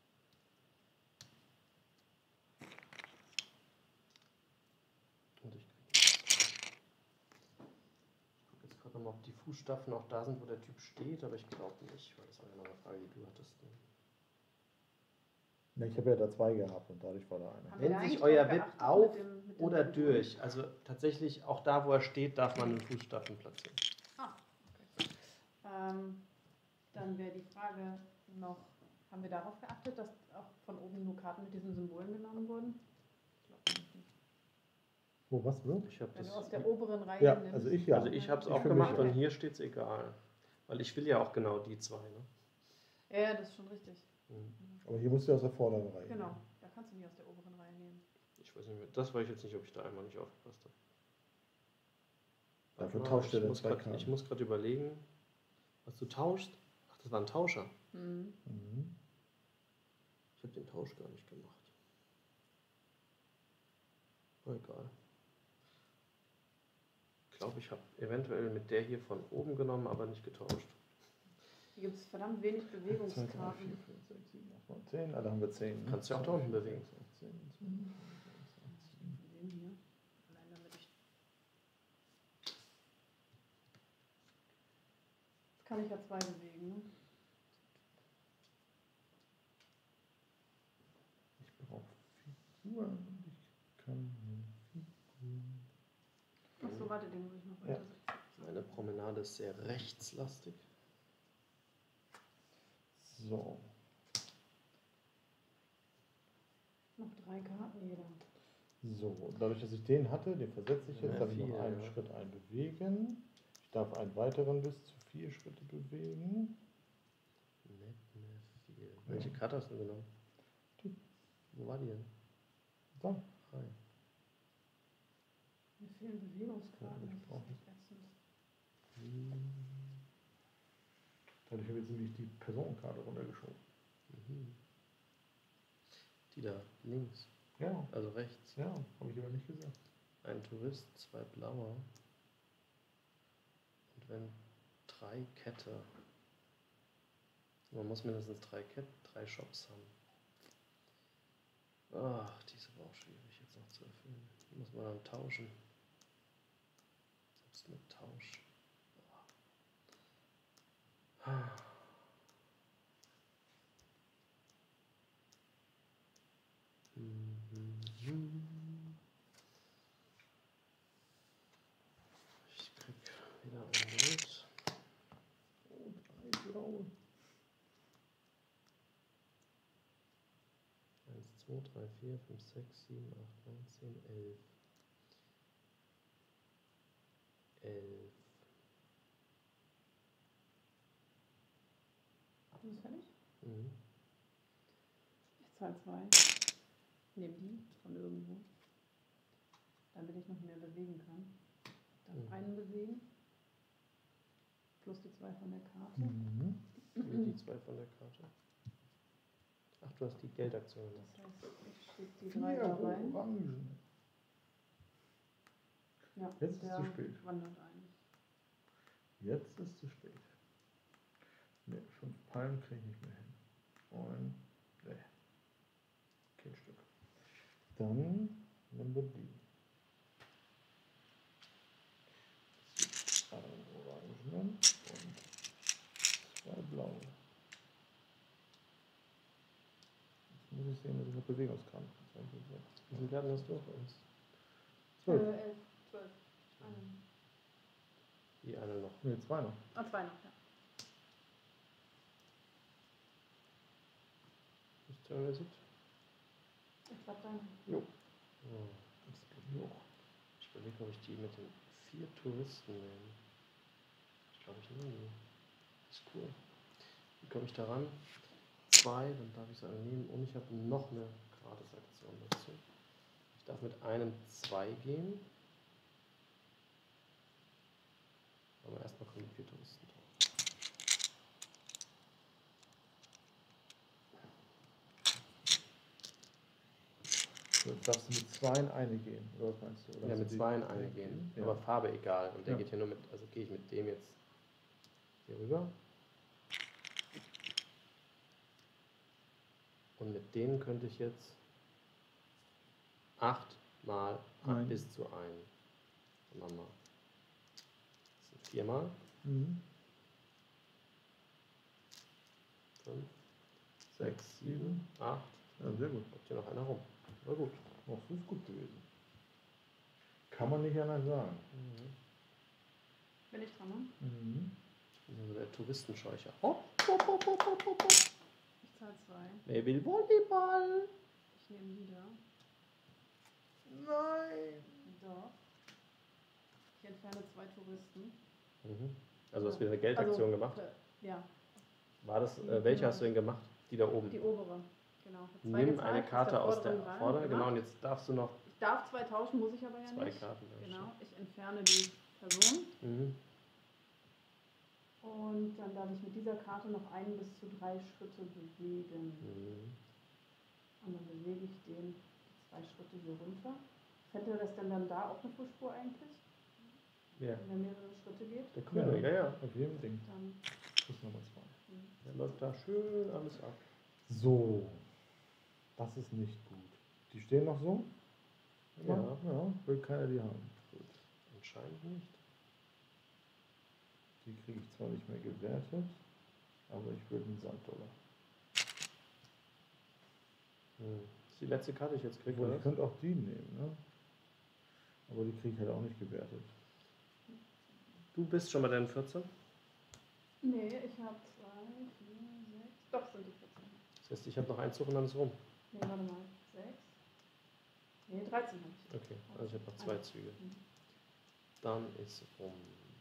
Und ich kriege. Ich gucke jetzt gerade nochmal, ob die Fußstapfen auch da sind, wo der Typ steht, aber ich glaube nicht, weil das war ja noch eine Frage, die du hattest. Ne? Ne, ich habe ja da zwei gehabt und dadurch war da einer. Haben wir da Wenn sich eigentlich euer drauf Wip geachtet auf mit dem- mit dem oder Symbol? durch, also tatsächlich auch da, wo er steht, darf man einen Fußstapfen platzieren. Ah, okay. Ähm, dann wäre die Frage noch, haben wir darauf geachtet, dass auch von oben nur Karten mit diesen Symbolen genommen wurden? Ich glaube nicht. Wo, was, wo? Ich habe Wenn das. du aus der oberen Reihe Ja, nimmst. also ich ja. Also ich habe es Ich auch für gemacht mich und ja. hier steht es egal. Weil ich will ja auch genau die zwei. Ne? Ja, ja, das ist schon richtig. Hm. Aber hier musst du aus der vorderen Reihe. Genau, da kannst du nicht aus der oberen Reihe nehmen. Ich weiß nicht mehr. Das weiß ich jetzt nicht, ob ich da einmal nicht aufgepasst habe. Dafür Warte mal, tauscht er ich dann muss zwei grad- Karten. Ich muss gerade überlegen, was du tauschst. Ach, das war ein Tauscher. Mhm. Mhm. Ich habe den Tausch gar nicht gemacht. Oh, egal. Ich glaube, ich habe eventuell mit der hier von oben genommen, aber nicht getauscht. Hier gibt es verdammt wenig zwei, drei, vier, Bewegungskarten. fünf, sechs, sieben, acht, neun, zehn. Ah, da haben wir zehn. Ne? Kannst du auch da unten bewegen. zehn, Von dem hier. Allein damit ich. Jetzt kann ich ja zwei bewegen. Ne? Ich brauche Figuren. Ich kann Figuren. Achso, warte, den muss ich noch Ja. weitersetzen. Meine Promenade ist sehr rechtslastig. So. Noch drei Karten jeder. So, dadurch, dass ich den hatte, den versetze ich jetzt, Ja, darf ich noch vier, einen ja. Schritt einbewegen. Ich darf einen weiteren bis zu vier Schritte bewegen. Nicht mehr viel. Welche Karte hast du genommen? Die. Wo war die denn? Da. Drei. Mir fehlen Bewegungskarten. Ja, ich Das brauche- ist echt ätzend. Hm. Dadurch habe ich jetzt nämlich die Personenkarte runtergeschoben. Mhm. Die da links, Ja, also rechts. ja, habe ich aber nicht gesagt. Ein Tourist, zwei blaue. Und wenn drei Kette. Man muss mindestens drei Ketten, drei Shops haben. Ach, die ist aber auch schwierig jetzt noch zu erfüllen. Die muss man dann tauschen. Selbst mit Tausch. Ah. Mhm. Ich krieg wieder ein Bild. Oh, drei blaue. eins, zwei, drei, vier, fünf, sechs, sieben, acht, neun, zehn, elf. elf. Du bist fertig? Mhm. Ich zahle zwei. Nehme die von irgendwo. Damit ich noch mehr bewegen kann. Ich darf Mhm. einen bewegen. Plus die zwei von der Karte. Mhm. Wie die zwei von der Karte. Ach, du hast die Geldaktion Das gemacht. heißt, ich schiebe die drei Vier da rein. Orangen. Ja, Jetzt ist der zu spät. wandert ein. Jetzt ist zu spät. Ne, fünf Palmen kriege ich nicht mehr hin. Und, ne. Kein Stück. Dann nehmen wir die. Einen Orangenen und zwei blaue. Jetzt muss ich sehen, dass ich noch Bewegung kann. Wie viele Karten hast du auf uns? Zwölf. Äh, elf, zwölf. Eine. Die eine noch. Ne, zwei noch. Ah, zwei noch, ja. Ist Turn is it? Ich glaube deine. Jo. Oh. Das geht hoch. Ich überlege, ob ich die mit den vier Touristen nehme. Ich glaube, ich nehme die. Das ist cool. Wie komme ich da ran? Zwei, dann darf ich es eine nehmen und ich habe noch eine Gratis-Aktion dazu. Ich darf mit einem zwei gehen. Aber erstmal kommen die vier Touristen drauf. So, jetzt darfst du mit zwei in eine gehen, oder was meinst du? Oder Ja, hast mit du die- zwei in eine gehen. Ja. Aber Farbe egal. Und der Ja. geht hier nur mit, also gehe ich mit dem jetzt hier rüber. Und mit denen könnte ich jetzt acht mal Nein. bis zu ein. Machen wir mal. Das sind viermal. Mhm. fünf, sechs, sieben, acht. Ja, sehr gut. Kommt hier noch einer rum. Na gut. Ach, das ist gut gewesen. Kann man nicht anders sagen. Bin ich dran, ne? Mhm. Ich bin so der Touristenscheucher. Hopp, hopp, hopp, hopp, hopp, hopp, hopp. Ich zahle zwei. Wer will Volleyball? Ich nehme wieder. Nein! Doch. Ich entferne zwei Touristen. Mhm. Also hast du wieder eine Geldaktion Also, gemacht? äh, Ja, War das, äh, welche hast du denn gemacht? Die da oben. die obere. Genau. Zwei Nimm gezahlt, eine aus Karte aus der vorderen Reihe, Vorder, genau, und jetzt darfst du noch Ich darf zwei tauschen, muss ich aber ja zwei nicht. Karten. da Genau, ich entferne die Person Mhm. und dann darf ich mit dieser Karte noch ein bis zu drei Schritte bewegen. Mhm. Und dann bewege ich den zwei Schritte hier runter. Fände das denn dann da auch eine Fußspur eigentlich? Ja, Wenn er mehrere Schritte geht? der Grüne, ja, ja. Auf jedem Ding. Dann, Plus Nummer zwei. Der läuft da schön alles ab. So. Das ist nicht gut. Die stehen noch so? Ja. Ja, will keiner die haben. Gut. Anscheinend nicht. Die kriege ich zwar nicht mehr gewertet, aber ich will einen Sanddollar. Hm. Das ist die letzte Karte, die ich jetzt kriege, Obwohl, oder? ich könnte auch die nehmen, ne? Aber die kriege ich halt auch nicht gewertet. Du bist schon bei deinen vierzehn. nee, ich habe zwei, vier, sechs. Doch, sind die vierzehn. Das heißt, ich habe noch einen Zug und dann ist rum. Nee, warte mal. sechs. Nee, dreizehn habe ich. Okay, also ich habe noch zwei Züge. Mhm. Dann ist rum.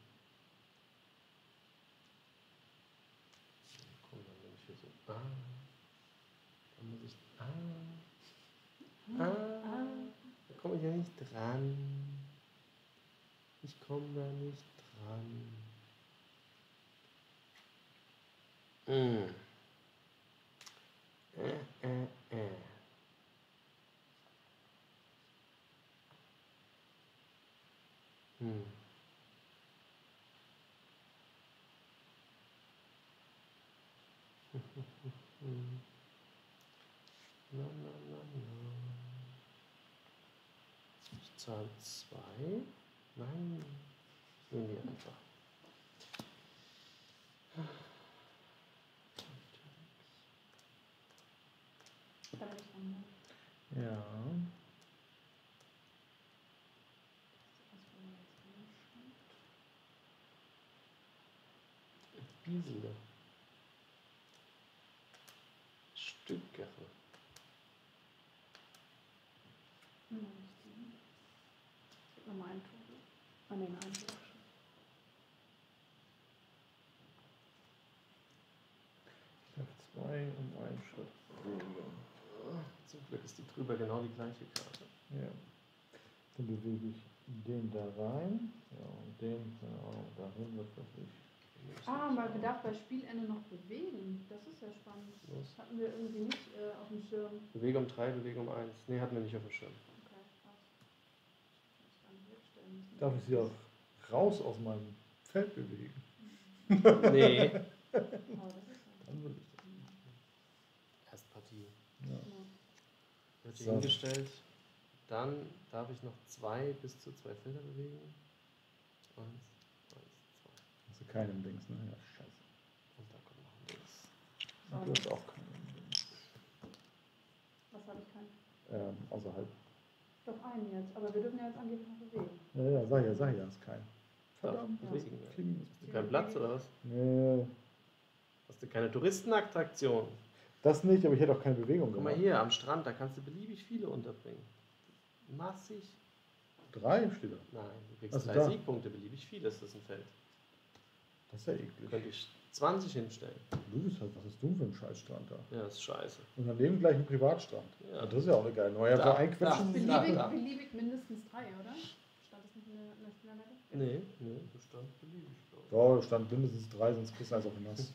Komm, dann nehme ich hier so. Ah. Dann muss ich. Ah. Ah. Da komme ich ja nicht dran. Ich komme da nicht dran. Mm. Äh, äh, äh. Hm. Na, na, na, na. Ich zahle zwei. Nein. Ich nehme die einfach. Da bin ich dran. Ne? Ja. Biesele. Stückere. Hm, nicht sieben. Ich habe nochmal einen Total. Ah, nee, einen Total. Ich habe zwei und einen Schritt. Zum Glück ist die drüber genau die gleiche Karte. Ja. Dann bewege ich den da rein. Ja, und den, keine Ahnung, dahin, was weiß ich. Ah, man darf bei Spielende noch bewegen. Das ist ja spannend. Los. Das hatten wir irgendwie nicht äh, auf dem Schirm. Bewege um drei, bewege um eins. Nee, hatten wir nicht auf dem Schirm. Okay, krass. Ich kann nicht wegstellen müssen. Darf ich sie auch raus aus meinem Feld bewegen? Nee. Oh, das ist ja. Dann will ich das. Erstpartie. Ja. Ja. Wird hier So. hingestellt. Dann darf ich noch zwei bis zu zwei Felder bewegen. Eins, eins, zwei. Hast du keinen Dings, ne? Ja, scheiße. Und da kommt noch ein Dings. Und du hast auch keinen Dings. Was habe ich keinen? Ähm, außerhalb. Doch einen jetzt, aber wir dürfen ja jetzt angeblich noch bewegen. Ja, ja, sag ja, sag ja, ist kein. Verdammt. Ja, Ja. deswegen, ja. Klingen. Hast du keinen Platz oder was? Nee, Hast du keine Touristenattraktion? das nicht, aber ich hätte auch keine Bewegung Guck mal gemacht. hier am Strand, da kannst du beliebig viele unterbringen. Massig. Drei steht da. Nein, du kriegst Also drei da. Siegpunkte, beliebig viel ist das ein Feld. Das ist ja eklig. Könnte ich zwanzig hinstellen. Du bist halt, was hast du für einen Scheißstrand da? Ja, das ist scheiße. Und daneben gleich ein Privatstrand. Ja. Ja. Das ist ja auch eine geile neue. Da, Einfach einquetschen. da. sie Beliebig, da. beliebig mindestens drei, oder? Stand das nicht in der, in der Spielanleitung? Nee, nee, Bestand beliebig. glaub ich. Ja, da stand mindestens drei, sonst kriegst du eins auf den Nass.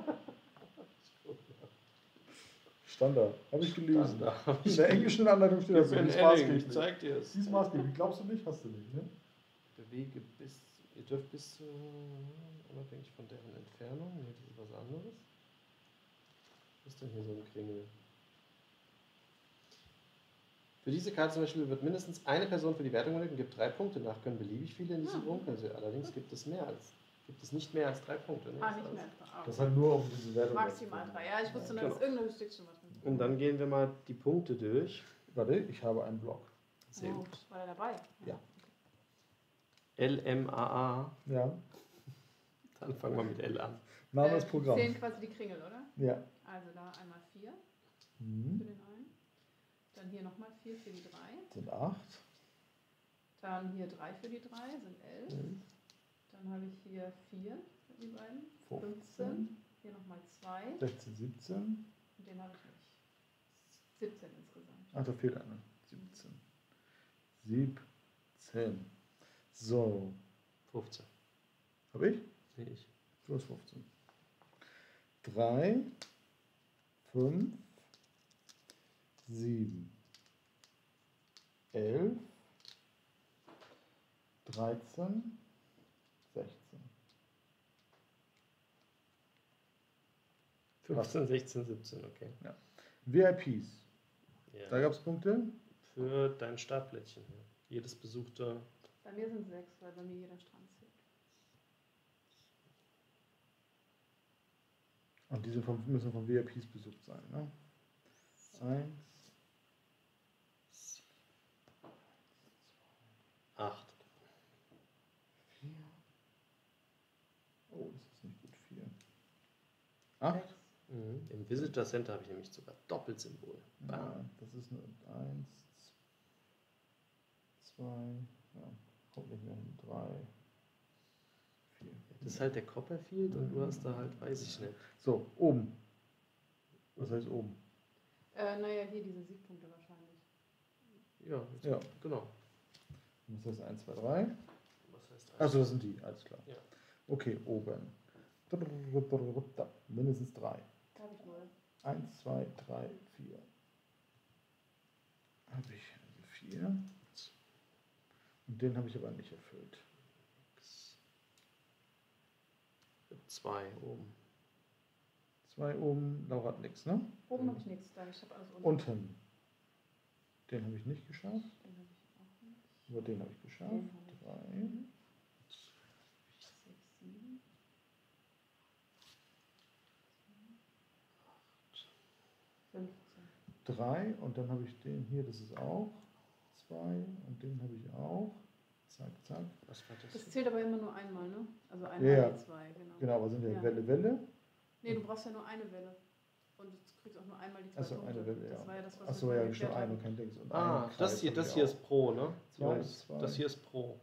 Stand da. Habe ich gelesen. Dann da hab In ich der englischen Anleitung steht das so. Gib Die mir ist ein Edding, maßgeblich. ich zeig dir es. Die ist maßgeblich. Glaubst du nicht? Hast du nicht, ne? Bewege bis, ihr dürft bis zu, unabhängig von deren Entfernung, nee, das ist was anderes. Was ist denn hier so ein Kringel? Für diese Karte zum Beispiel wird mindestens eine Person für die Wertung benötigt und gibt drei Punkte. Nach können beliebig viele in diesem Ah. Raum. Also allerdings gibt es mehr als, gibt es nicht mehr als drei Punkte. Ne? Ah, Das nicht ist mehr. alles- Ah, Das ist halt nur um diese Wertung. maximal drei. Ja, ich wusste nur, Genau. dass irgendein Stückchen was drin ist. Und dann gehen wir mal die Punkte durch. Warte, ich habe einen Block. Sehr Oh, gut. war der dabei? Ja. L M A A. Ja. Dann fangen wir mit L an. Name Äh, ist Programm. Zählen quasi die Kringel, oder? Ja. Also da einmal vier für Mhm. den einen. Dann hier nochmal vier für die drei. Sind acht. Dann hier drei für die drei, sind elf. Mhm. Dann habe ich hier vier für die beiden. fünfzehn. fünfzehn. Hier nochmal zwei. sechzehn, siebzehn. Und den habe ich nicht. siebzehn insgesamt. Ach, da fehlt einer. siebzehn. siebzehn. So. fünfzehn. Habe ich? Nee, ich. Du hast fünfzehn. drei, fünf, sieben, elf, dreizehn, sechzehn. fünfzehn, sechzehn, siebzehn, okay. V I Ps. Ja. Da gab es Punkte. Für dein Startplättchen hier. Jedes besuchte. Bei mir sind sechs, weil bei mir jeder Strand zählt. Und diese vom, müssen von V I Ps besucht sein. Ne? Eins, acht. vier. Oh, das ist nicht gut. Vier. Acht. Sechs. Mhm. Im Visitor Center habe ich nämlich sogar Doppelsymbol. Bam. Ja, das ist eine eins, zwei, ja, kommt nicht mehr hin, drei, vier. Das ist halt der Copperfield und du hast da halt, weiß ich nicht. So, oben. Was heißt oben? Äh, naja, hier diese Siegpunkte wahrscheinlich. Ja, jetzt- Ja. genau. Was heißt eins, zwei, drei? Was heißt Achso, das sind die, alles klar. Ja. Okay, oben. Mindestens drei. Da habe ich wohl. eins, zwei, drei, vier. Habe ich also vier. Und den habe ich aber nicht erfüllt. Zwei oben. Zwei oben, Laura hat nichts, ne? Oben Mhm. habe ich nichts, da ich habe alles unten. Unten. Den habe ich nicht geschafft. Den habe ich auch nicht. Aber den habe ich geschafft. Den habe ich. Drei. Mhm. Sechs, sieben. fünfzehn. Drei. Und dann habe ich den hier, das ist auch. Zwei. Und den habe ich auch. Zack, zack. Was war das? Das zählt aber immer nur einmal, ne? Also einmal Ja, ja. die zwei, genau. Genau, aber sind ja, Ja. Welle, Welle. Nee, du brauchst ja nur eine Welle. Und du kriegst auch nur einmal die zwei Achso, Punkte. eine Welle, ja. Das war ja das, was Achso, wir ja, vorhin schon geklärt eine, haben. kein Dings. Und Ah, einen Kreis das hier, habe das ich hier auch. ist Pro, ne? Zwei, Jungs, zwei. das hier ist Pro.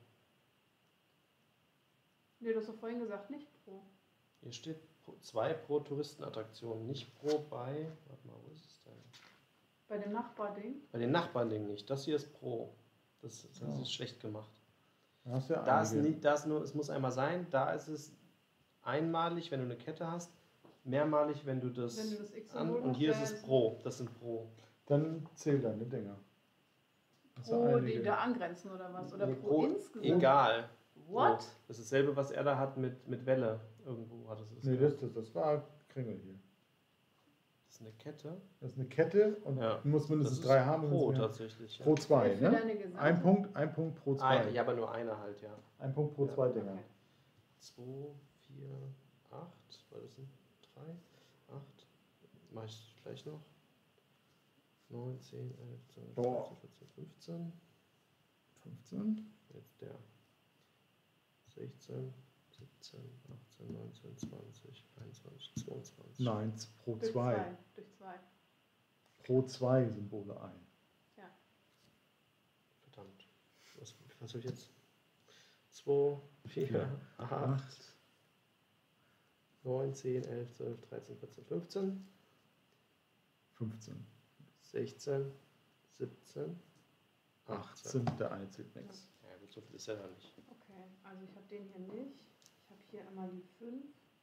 Nee, du hast doch vorhin gesagt, nicht pro. Hier steht pro, zwei pro Touristenattraktionen, nicht pro bei. Warte mal, wo ist es denn? Bei dem Nachbarding. Bei den Nachbarn nicht. Das hier ist Pro. Das, das Ja. ist schlecht gemacht. Da hast du ja Da ist, einige. nie, da ist nur, es muss einmal sein, da ist es einmalig, wenn du eine Kette hast, mehrmalig, wenn du das, Wenn du das X an, Symbol und hast, hier ja, ist es das- Pro, das sind Pro. Dann zähl deine Dinger. Hast du Pro, einige. die da angrenzen oder was? Oder Nee, pro, insgesamt? Egal. What? So, das ist dasselbe, was er da hat mit, mit Welle. Irgendwo hat es es. Nee, das, das, das war Kringel hier. Das ist eine Kette. Das ist eine Kette und Ja. du musst mindestens Das ist drei haben. Pro sonst mehr- tatsächlich. Ja. Pro zwei, Für ne? deine gesamte- Ein Punkt, ein Punkt pro zwei. Ein, ja, aber nur einer halt, ja. Ein Punkt pro Ja. zwei Dinger. Okay. zwei, vier, acht, war das ein drei, acht, mache ich gleich noch. neun, zehn, elf, zwölf, Boah. dreizehn, vierzehn, fünfzehn. fünfzehn. Jetzt der sechzehn, siebzehn, achtzehn, neunzehn, zwanzig, einundzwanzig, zweiundzwanzig. Nein, pro Durch zwei. zwei. Durch zwei. Pro zwei Symbole ein. Ja. Verdammt. Was, was habe ich jetzt? zwei, vier, Vier, acht, neun, zehn, elf, zwölf, dreizehn, vierzehn, fünfzehn, fünfzehn. sechzehn, siebzehn, achtzehn. achtzehn, der eine zählt nichts. Ja gut, so viel ist ja da nicht. Okay, also ich habe den hier nicht. Ich habe hier einmal die fünf.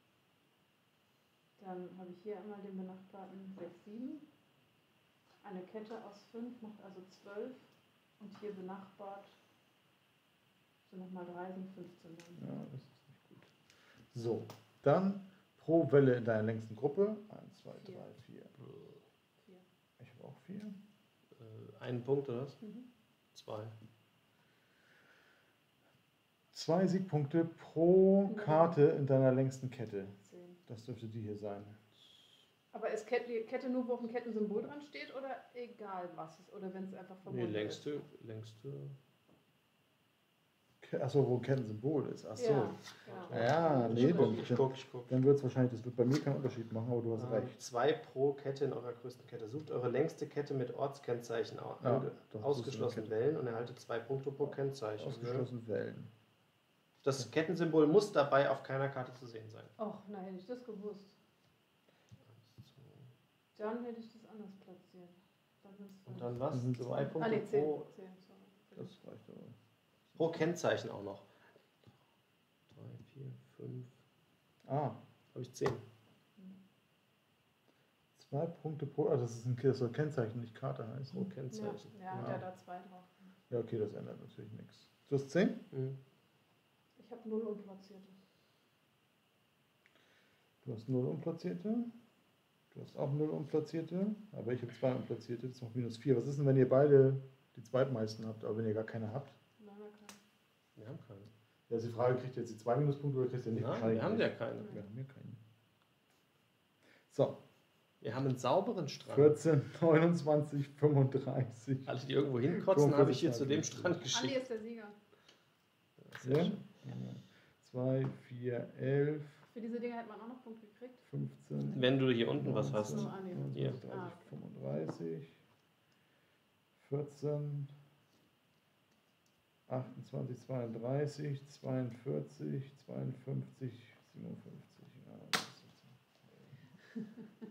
Dann habe ich hier einmal den benachbarten sechs, sieben. Eine Kette aus fünf macht also zwölf. Und hier benachbart sind nochmal drei, sind fünfzehn. Dann. Ja, das ist nicht gut. So, dann pro Welle in deiner längsten Gruppe. eins, zwei, Vier. drei, vier. Vier. Ich habe auch vier. Äh, einen Punkt oder was? Mhm. Zwei. Zwei Siegpunkte pro Mhm. Karte in deiner längsten Kette. Zehn. Das dürfte die hier sein. Aber ist Kette, Kette nur, wo auf dem Kettensymbol dran steht oder egal was es? Oder wenn es einfach Nee, verbunden längste, ist? längste. Achso, wo kein Symbol ist. Achso. Ja, genau. Ja, nee, ich guck, dann, ich guck, ich guck. dann wird es wahrscheinlich, das wird bei mir keinen Unterschied machen, aber du hast Ähm, recht. Zwei pro Kette in eurer größten Kette. Sucht eure längste Kette mit Ortskennzeichen au- Ja, ange- doch, ausgeschlossenen das ist eine Wellen und erhaltet zwei Punkte pro Kennzeichen. Ne? Ausgeschlossen Wellen. Das Kettensymbol muss dabei auf keiner Karte zu sehen sein. Och, na hätte ich das gewusst. Dann hätte ich das anders platziert. Dann sind's Und fünf. dann was? Mhm. Zwei Ah, Punkte nee, zehn. pro, zehn, sorry. Das reicht aber. pro Kennzeichen auch noch. Drei, vier, fünf. Ah, Habe ich zehn. zwei Punkte pro. Ah, das ist ein das soll Kennzeichen, nicht Karte heißen. Pro Kennzeichen. Ja, ja, Ja. der da zwei drauf. Ja, okay, das ändert natürlich nichts. Du hast zehn? Mhm. Ich habe null unplatzierte. Du hast null Unplatzierte. Du hast auch null Unplatzierte. Aber ich habe zwei Unplatzierte. Das macht minus vier. Was ist denn, wenn ihr beide die zweitmeisten habt, aber wenn ihr gar keine habt? Nein, na klar. Wir haben keine. Ja, ist die Frage, kriegt ihr jetzt die zwei Minuspunkte oder kriegt ihr nicht? Nein, Wahrscheinlich wir haben nicht. ja keine. Wir haben ja keinen. So, Wir haben einen sauberen Strand. vierzehn, neunundzwanzig, fünfunddreißig. Alle, die irgendwo hinkotzen, habe ich hier zu dem Strand Andi geschickt. ist der Sieger. Sehr Ja? schön. zwei, vier, elf, Für diese Dinge hätte man auch noch Punkte gekriegt. fünfzehn. Wenn du hier unten was hast. So, Andi. Hier. neunundzwanzig, Ah, okay. fünfunddreißig, vierzehn, achtundzwanzig, zweiunddreißig, zweiundvierzig, zweiundfünfzig, siebenundfünfzig. Ja, das ist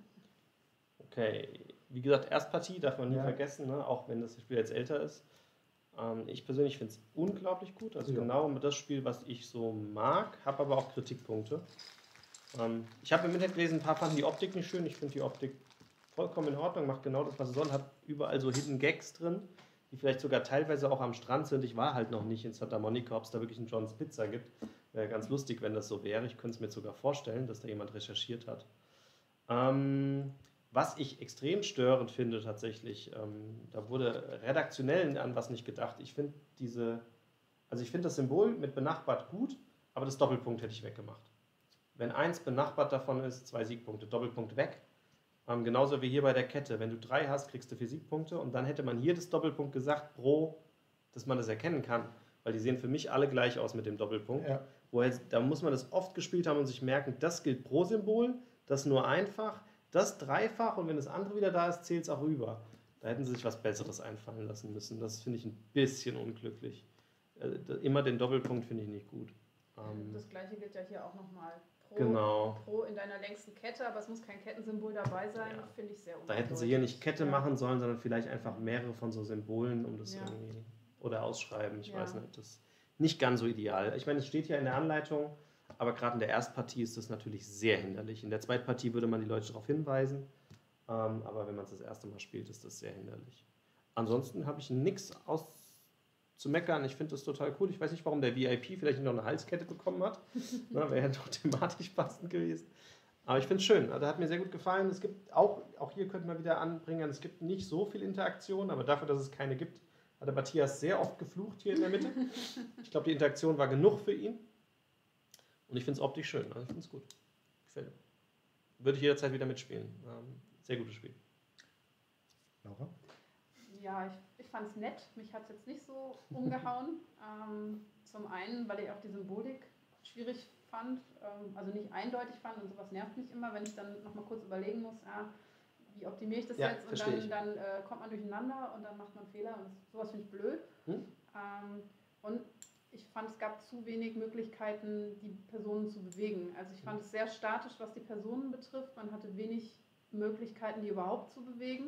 Okay, wie gesagt, Erstpartie darf man nie Ja. vergessen, ne? Auch wenn das Spiel jetzt älter ist. Ähm, ich persönlich finde es unglaublich gut, also Ja. genau das Spiel, was ich so mag, habe aber auch Kritikpunkte. Ähm, ich habe im Internet gelesen, ein paar fanden die Optik nicht schön, ich finde die Optik vollkommen in Ordnung, macht genau das, was sie soll, hat überall so Hidden Gags drin, die vielleicht sogar teilweise auch am Strand sind. Ich war halt noch nicht in Santa Monica, ob es da wirklich einen John's Pizza gibt. Wäre ganz lustig, wenn das so wäre. Ich könnte es mir jetzt sogar vorstellen, dass da jemand recherchiert hat. Ähm, was ich extrem störend finde tatsächlich, ähm, da wurde redaktionell an was nicht gedacht. Ich finde diese, also ich finde das Symbol mit benachbart gut, aber das Doppelpunkt hätte ich weggemacht. Wenn eins benachbart davon ist, zwei Siegpunkte, Doppelpunkt weg. Ähm, genauso wie hier bei der Kette. Wenn du drei hast, kriegst du vier Siegpunkte und dann hätte man hier das Doppelpunkt gesagt, pro, dass man das erkennen kann. Weil die sehen für mich alle gleich aus mit dem Doppelpunkt. Ja. Woher, da muss man das oft gespielt haben und sich merken, das gilt pro Symbol, das nur einfach, das dreifach und wenn das andere wieder da ist, zählt es auch rüber. Da hätten sie sich was Besseres einfallen lassen müssen. Das finde ich ein bisschen unglücklich. Äh, da- immer den Doppelpunkt finde ich nicht gut. Ähm, Das gleiche gilt ja hier auch nochmal. Pro, genau. pro in deiner längsten Kette, aber es muss kein Kettensymbol dabei sein, Ja. finde ich sehr Da hätten sie hier nicht Kette Ja. machen sollen, sondern vielleicht einfach mehrere von so Symbolen, um das Ja. irgendwie. Oder ausschreiben, ich Ja. weiß nicht. Das ist nicht ganz so ideal. Ich meine, es steht ja in der Anleitung, aber gerade in der Erstpartie ist das natürlich sehr hinderlich. In der Zweitpartie würde man die Leute darauf hinweisen, ähm, aber wenn man es das erste Mal spielt, ist das sehr hinderlich. Ansonsten habe ich nichts zu meckern. Ich finde das total cool. Ich weiß nicht, warum der V I P vielleicht noch eine Halskette bekommen hat. Na, wäre ja doch thematisch passend gewesen. Aber ich finde es schön. Also hat mir sehr gut gefallen. Es gibt auch, auch hier könnte man wieder anbringen, es gibt nicht so viel Interaktion, aber dafür, dass es keine gibt, hat der Matthias sehr oft geflucht hier in der Mitte. Ich glaube, die Interaktion war genug für ihn. Und ich finde es optisch schön. Also ich finde es gut. Gefällt mir. Würde ich jederzeit wieder mitspielen. Ähm, sehr gutes Spiel. Laura? Ja, ich, ich fand es nett. Mich hat es jetzt nicht so umgehauen. ähm, zum einen, weil ich auch die Symbolik schwierig fand, ähm, also nicht eindeutig fand und sowas nervt mich immer, wenn ich dann nochmal kurz überlegen muss, ja, wie optimiere ich das Ja, jetzt und verstehe dann, ich. dann äh, kommt man durcheinander und dann macht man Fehler und das, sowas finde ich blöd. Hm? Ähm, und ich fand, es gab zu wenig Möglichkeiten, die Personen zu bewegen. Also ich fand es sehr statisch, was die Personen betrifft. Man hatte wenig Möglichkeiten, die überhaupt zu bewegen.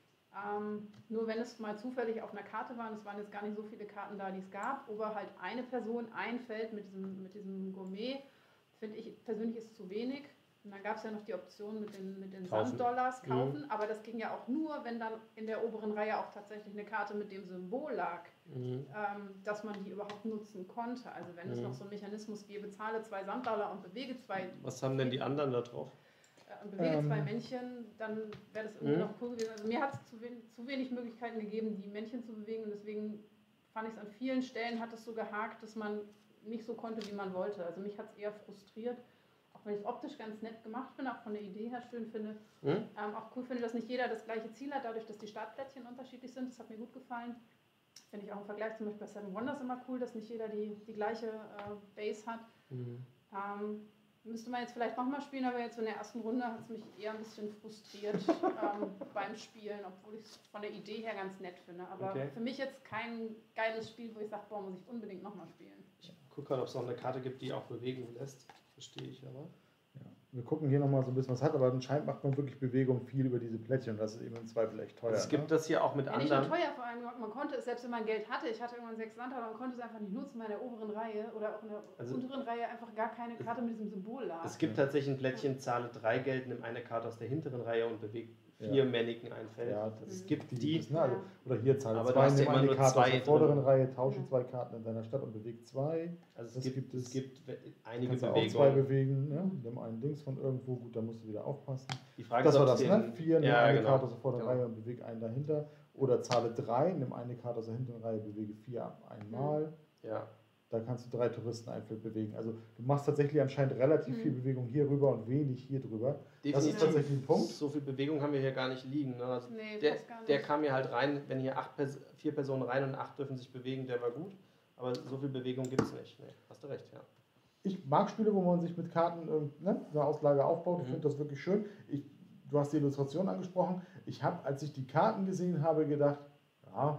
Ähm, nur wenn es mal zufällig auf einer Karte war, und es waren jetzt gar nicht so viele Karten da, die es gab, aber halt eine Person, ein Feld mit diesem, mit diesem Gourmet, finde ich persönlich ist zu wenig. Und dann gab es ja noch die Option mit den, mit den Kaufen. Sanddollars kaufen, Mhm. aber das ging ja auch nur, wenn dann in der oberen Reihe auch tatsächlich eine Karte mit dem Symbol lag, Mhm. ähm, dass man die überhaupt nutzen konnte. Also wenn es Mhm. noch so einen Mechanismus gäbe, zahle zwei Sanddollar und bewege zwei Was haben denn die anderen da drauf? äh, und bewege Ähm. zwei Männchen, dann wäre das irgendwie Mhm. noch cool gewesen. Also mir hat es zu, wen zu wenig Möglichkeiten gegeben, die Männchen zu bewegen und deswegen fand ich es an vielen Stellen hat es so gehakt, dass man nicht so konnte, wie man wollte. Also mich hat es eher frustriert, auch wenn ich es optisch ganz nett gemacht finde, auch von der Idee her schön finde. Mhm. Ähm, auch cool finde, dass nicht jeder das gleiche Ziel hat, dadurch, dass die Startplättchen unterschiedlich sind. Das hat mir gut gefallen. Finde ich auch im Vergleich zum Beispiel bei Seven Wonders immer cool, dass nicht jeder die, die gleiche äh, Base hat. Mhm. Ähm, müsste man jetzt vielleicht nochmal spielen, aber jetzt in der ersten Runde hat es mich eher ein bisschen frustriert ähm, beim Spielen, obwohl ich es von der Idee her ganz nett finde. Aber Okay. für mich jetzt kein geiles Spiel, wo ich sage, boah, muss ich unbedingt nochmal spielen. Ich gucke gerade, ob es noch eine Karte gibt, die auch bewegen lässt. Verstehe ich aber. Ja. Wir gucken hier nochmal so ein bisschen was hat, aber anscheinend macht man wirklich Bewegung viel über diese Plättchen und das ist eben im Zweifel echt teuer. Also es gibt ne? das hier auch mit Ja, nicht nur anderen. teuer, vor allem, man konnte es, selbst wenn man Geld hatte, ich hatte irgendwann sechs Landtaler und konnte es einfach nicht nutzen, weil in der oberen Reihe oder auch in der Also- unteren Reihe einfach gar keine Karte mit diesem Symbol lag. Es gibt tatsächlich ein Plättchen, zahle drei Geld, nimm eine Karte aus der hinteren Reihe und bewegt vier Ja. Männchen ein Feld. Ja, es das gibt die, die. gibt es, ne? also, oder hier zahle Aber du zwei, hast ja nimm immer eine nur Karte aus zwei der vorderen drin. Reihe, tausche Ja. zwei Karten in deiner Stadt und bewegt zwei. Also es Das gibt, gibt es es. gibt einige Kannst du auch zwei Bewegungen. bewegen, ne? Nimm einen links von irgendwo, gut, da musst du wieder aufpassen. Die Frage Das ist, war ob das, es ne? den- Vier, nimm ja, eine genau. Karte aus der vorderen Genau. Reihe und bewege einen dahinter. Oder zahle drei, nimm eine Karte aus der hinteren Reihe, bewege vier einmal. Ja. Da kannst du drei Touristen ein Feld bewegen. Also du machst tatsächlich anscheinend relativ Mhm. viel Bewegung hier rüber und wenig hier drüber. Das ist Definitiv. tatsächlich ein Punkt. So viel Bewegung haben wir hier gar nicht liegen. Ne? Also Nee, der, fast gar nicht. der kam hier halt rein, wenn hier acht Pers vier Personen rein und acht dürfen sich bewegen, der war gut. Aber so viel Bewegung gibt es nicht. Nee, hast du recht, ja. Ich mag Spiele, wo man sich mit Karten irgend- ne, eine Auslage aufbaut. Ich Mhm. finde das wirklich schön. Ich, du hast die Illustration angesprochen. Ich habe, als ich die Karten gesehen habe, gedacht, ja,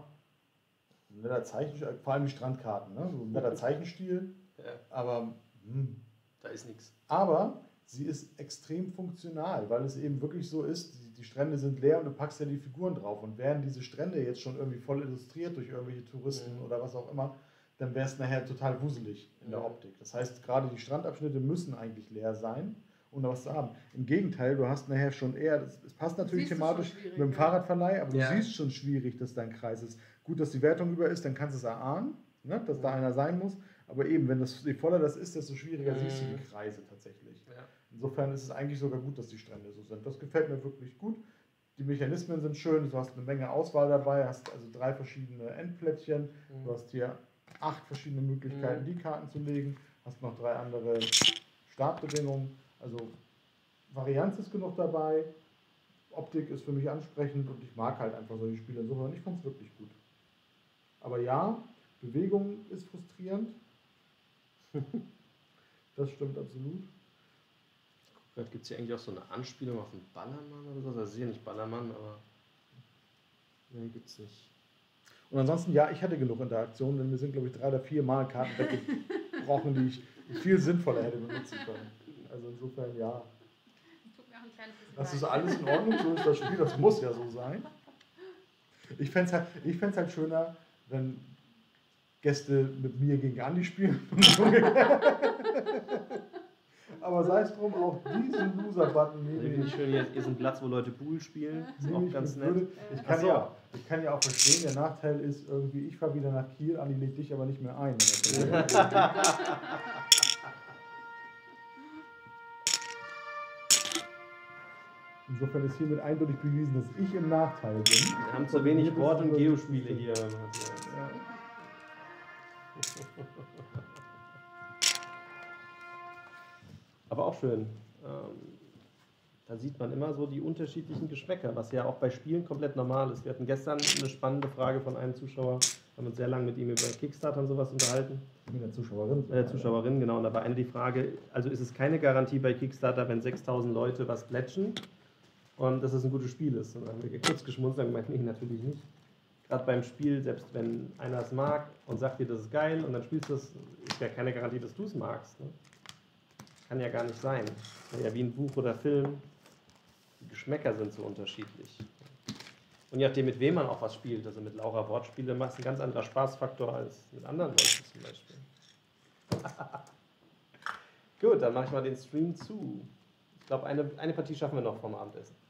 ein netter Zeichenstil, vor allem die Strandkarten, ne? So ein netter Zeichenstil, ja. aber hm. Da ist nichts. Aber sie ist extrem funktional, weil es eben wirklich so ist, die, die Strände sind leer und du packst ja die Figuren drauf. Und wären diese Strände jetzt schon irgendwie voll illustriert durch irgendwelche Touristen Mhm. oder was auch immer, dann wäre es nachher total wuselig in der Mhm. Optik. Das heißt, gerade die Strandabschnitte müssen eigentlich leer sein, um da was zu haben. Im Gegenteil, du hast nachher schon eher, das, es passt natürlich Siehst du schon thematisch schwierig, mit dem ja. Fahrradverleih, aber Ja. du siehst schon schwierig, dass da ein Kreis ist. Gut, dass die Wertung über ist, dann kannst du es erahnen, ne, dass da Mhm. einer sein muss. Aber eben, wenn das, je voller das ist, desto schwieriger Mhm. siehst du die Kreise tatsächlich. Ja. Insofern ist es eigentlich sogar gut, dass die Strände so sind. Das gefällt mir wirklich gut. Die Mechanismen sind schön, du hast eine Menge Auswahl dabei, hast also drei verschiedene Endplättchen, du hast hier acht verschiedene Möglichkeiten, Mhm. die Karten zu legen, hast noch drei andere Startbedingungen. Also Varianz ist genug dabei, Optik ist für mich ansprechend und ich mag halt einfach solche Spiele insofern. Ich fand es wirklich gut. Aber ja, Bewegung ist frustrierend. Das stimmt absolut. Vielleicht gibt es hier eigentlich auch so eine Anspielung auf einen Ballermann oder so. Also sicher nicht Ballermann, aber. Nee, gibt's nicht. Und ansonsten, ja, ich hatte genug Interaktionen, denn mir sind, glaube ich, drei oder vier Mal Karten weggebrochen, die ich viel sinnvoller hätte benutzen können. Also insofern, ja. Tut mir auch ein kleines bisschen Das ist leid. alles in Ordnung, so ist das Spiel, das muss ja so sein. Ich fände es halt, ich fänd's halt schöner, wenn Gäste mit mir gegen Andi spielen. Aber sei es drum, auch diesen Loser-Button Also nehme finde ich ich. schön, hier ist ein Platz, wo Leute Pool spielen. Ist nehme auch ich ganz mit nett. Würde. Ich, Ach kann so. ja, ich kann ja auch verstehen, der Nachteil ist irgendwie, ich fahre wieder nach Kiel, Andi lädt dich aber nicht mehr ein. Insofern ist hiermit eindeutig bewiesen, dass ich im Nachteil bin. Wir haben zu wenig Hier Wort- bist und du- Geospiele hier. Matthias. Ja. Aber auch schön. Ähm, da sieht man immer so die unterschiedlichen Geschmäcker, was ja auch bei Spielen komplett normal ist. Wir hatten gestern eine spannende Frage von einem Zuschauer, haben uns sehr lange mit ihm über Kickstarter und sowas unterhalten. Mit der Zuschauerin. Äh, Zuschauerin, genau. Und da war eine die Frage, also ist es keine Garantie bei Kickstarter, wenn sechstausend Leute was plätschen und dass es ein gutes Spiel ist. Und dann haben wir kurz geschmunzelt und gemeint, nee, natürlich nicht. Gerade beim Spiel, selbst wenn einer es mag und sagt dir, das ist geil und dann spielst du es, ist ja keine Garantie, dass du es magst. Ne? Kann ja gar nicht sein. Ja, wie ein Buch oder Film. Die Geschmäcker sind so unterschiedlich. Und je nachdem, mit wem man auch was spielt, also mit Laura Wortspiele, macht es ein ganz anderer Spaßfaktor als mit anderen Leuten zum Beispiel. Gut, dann mache ich mal den Stream zu. Ich glaube, eine, eine Partie schaffen wir noch vom Abendessen.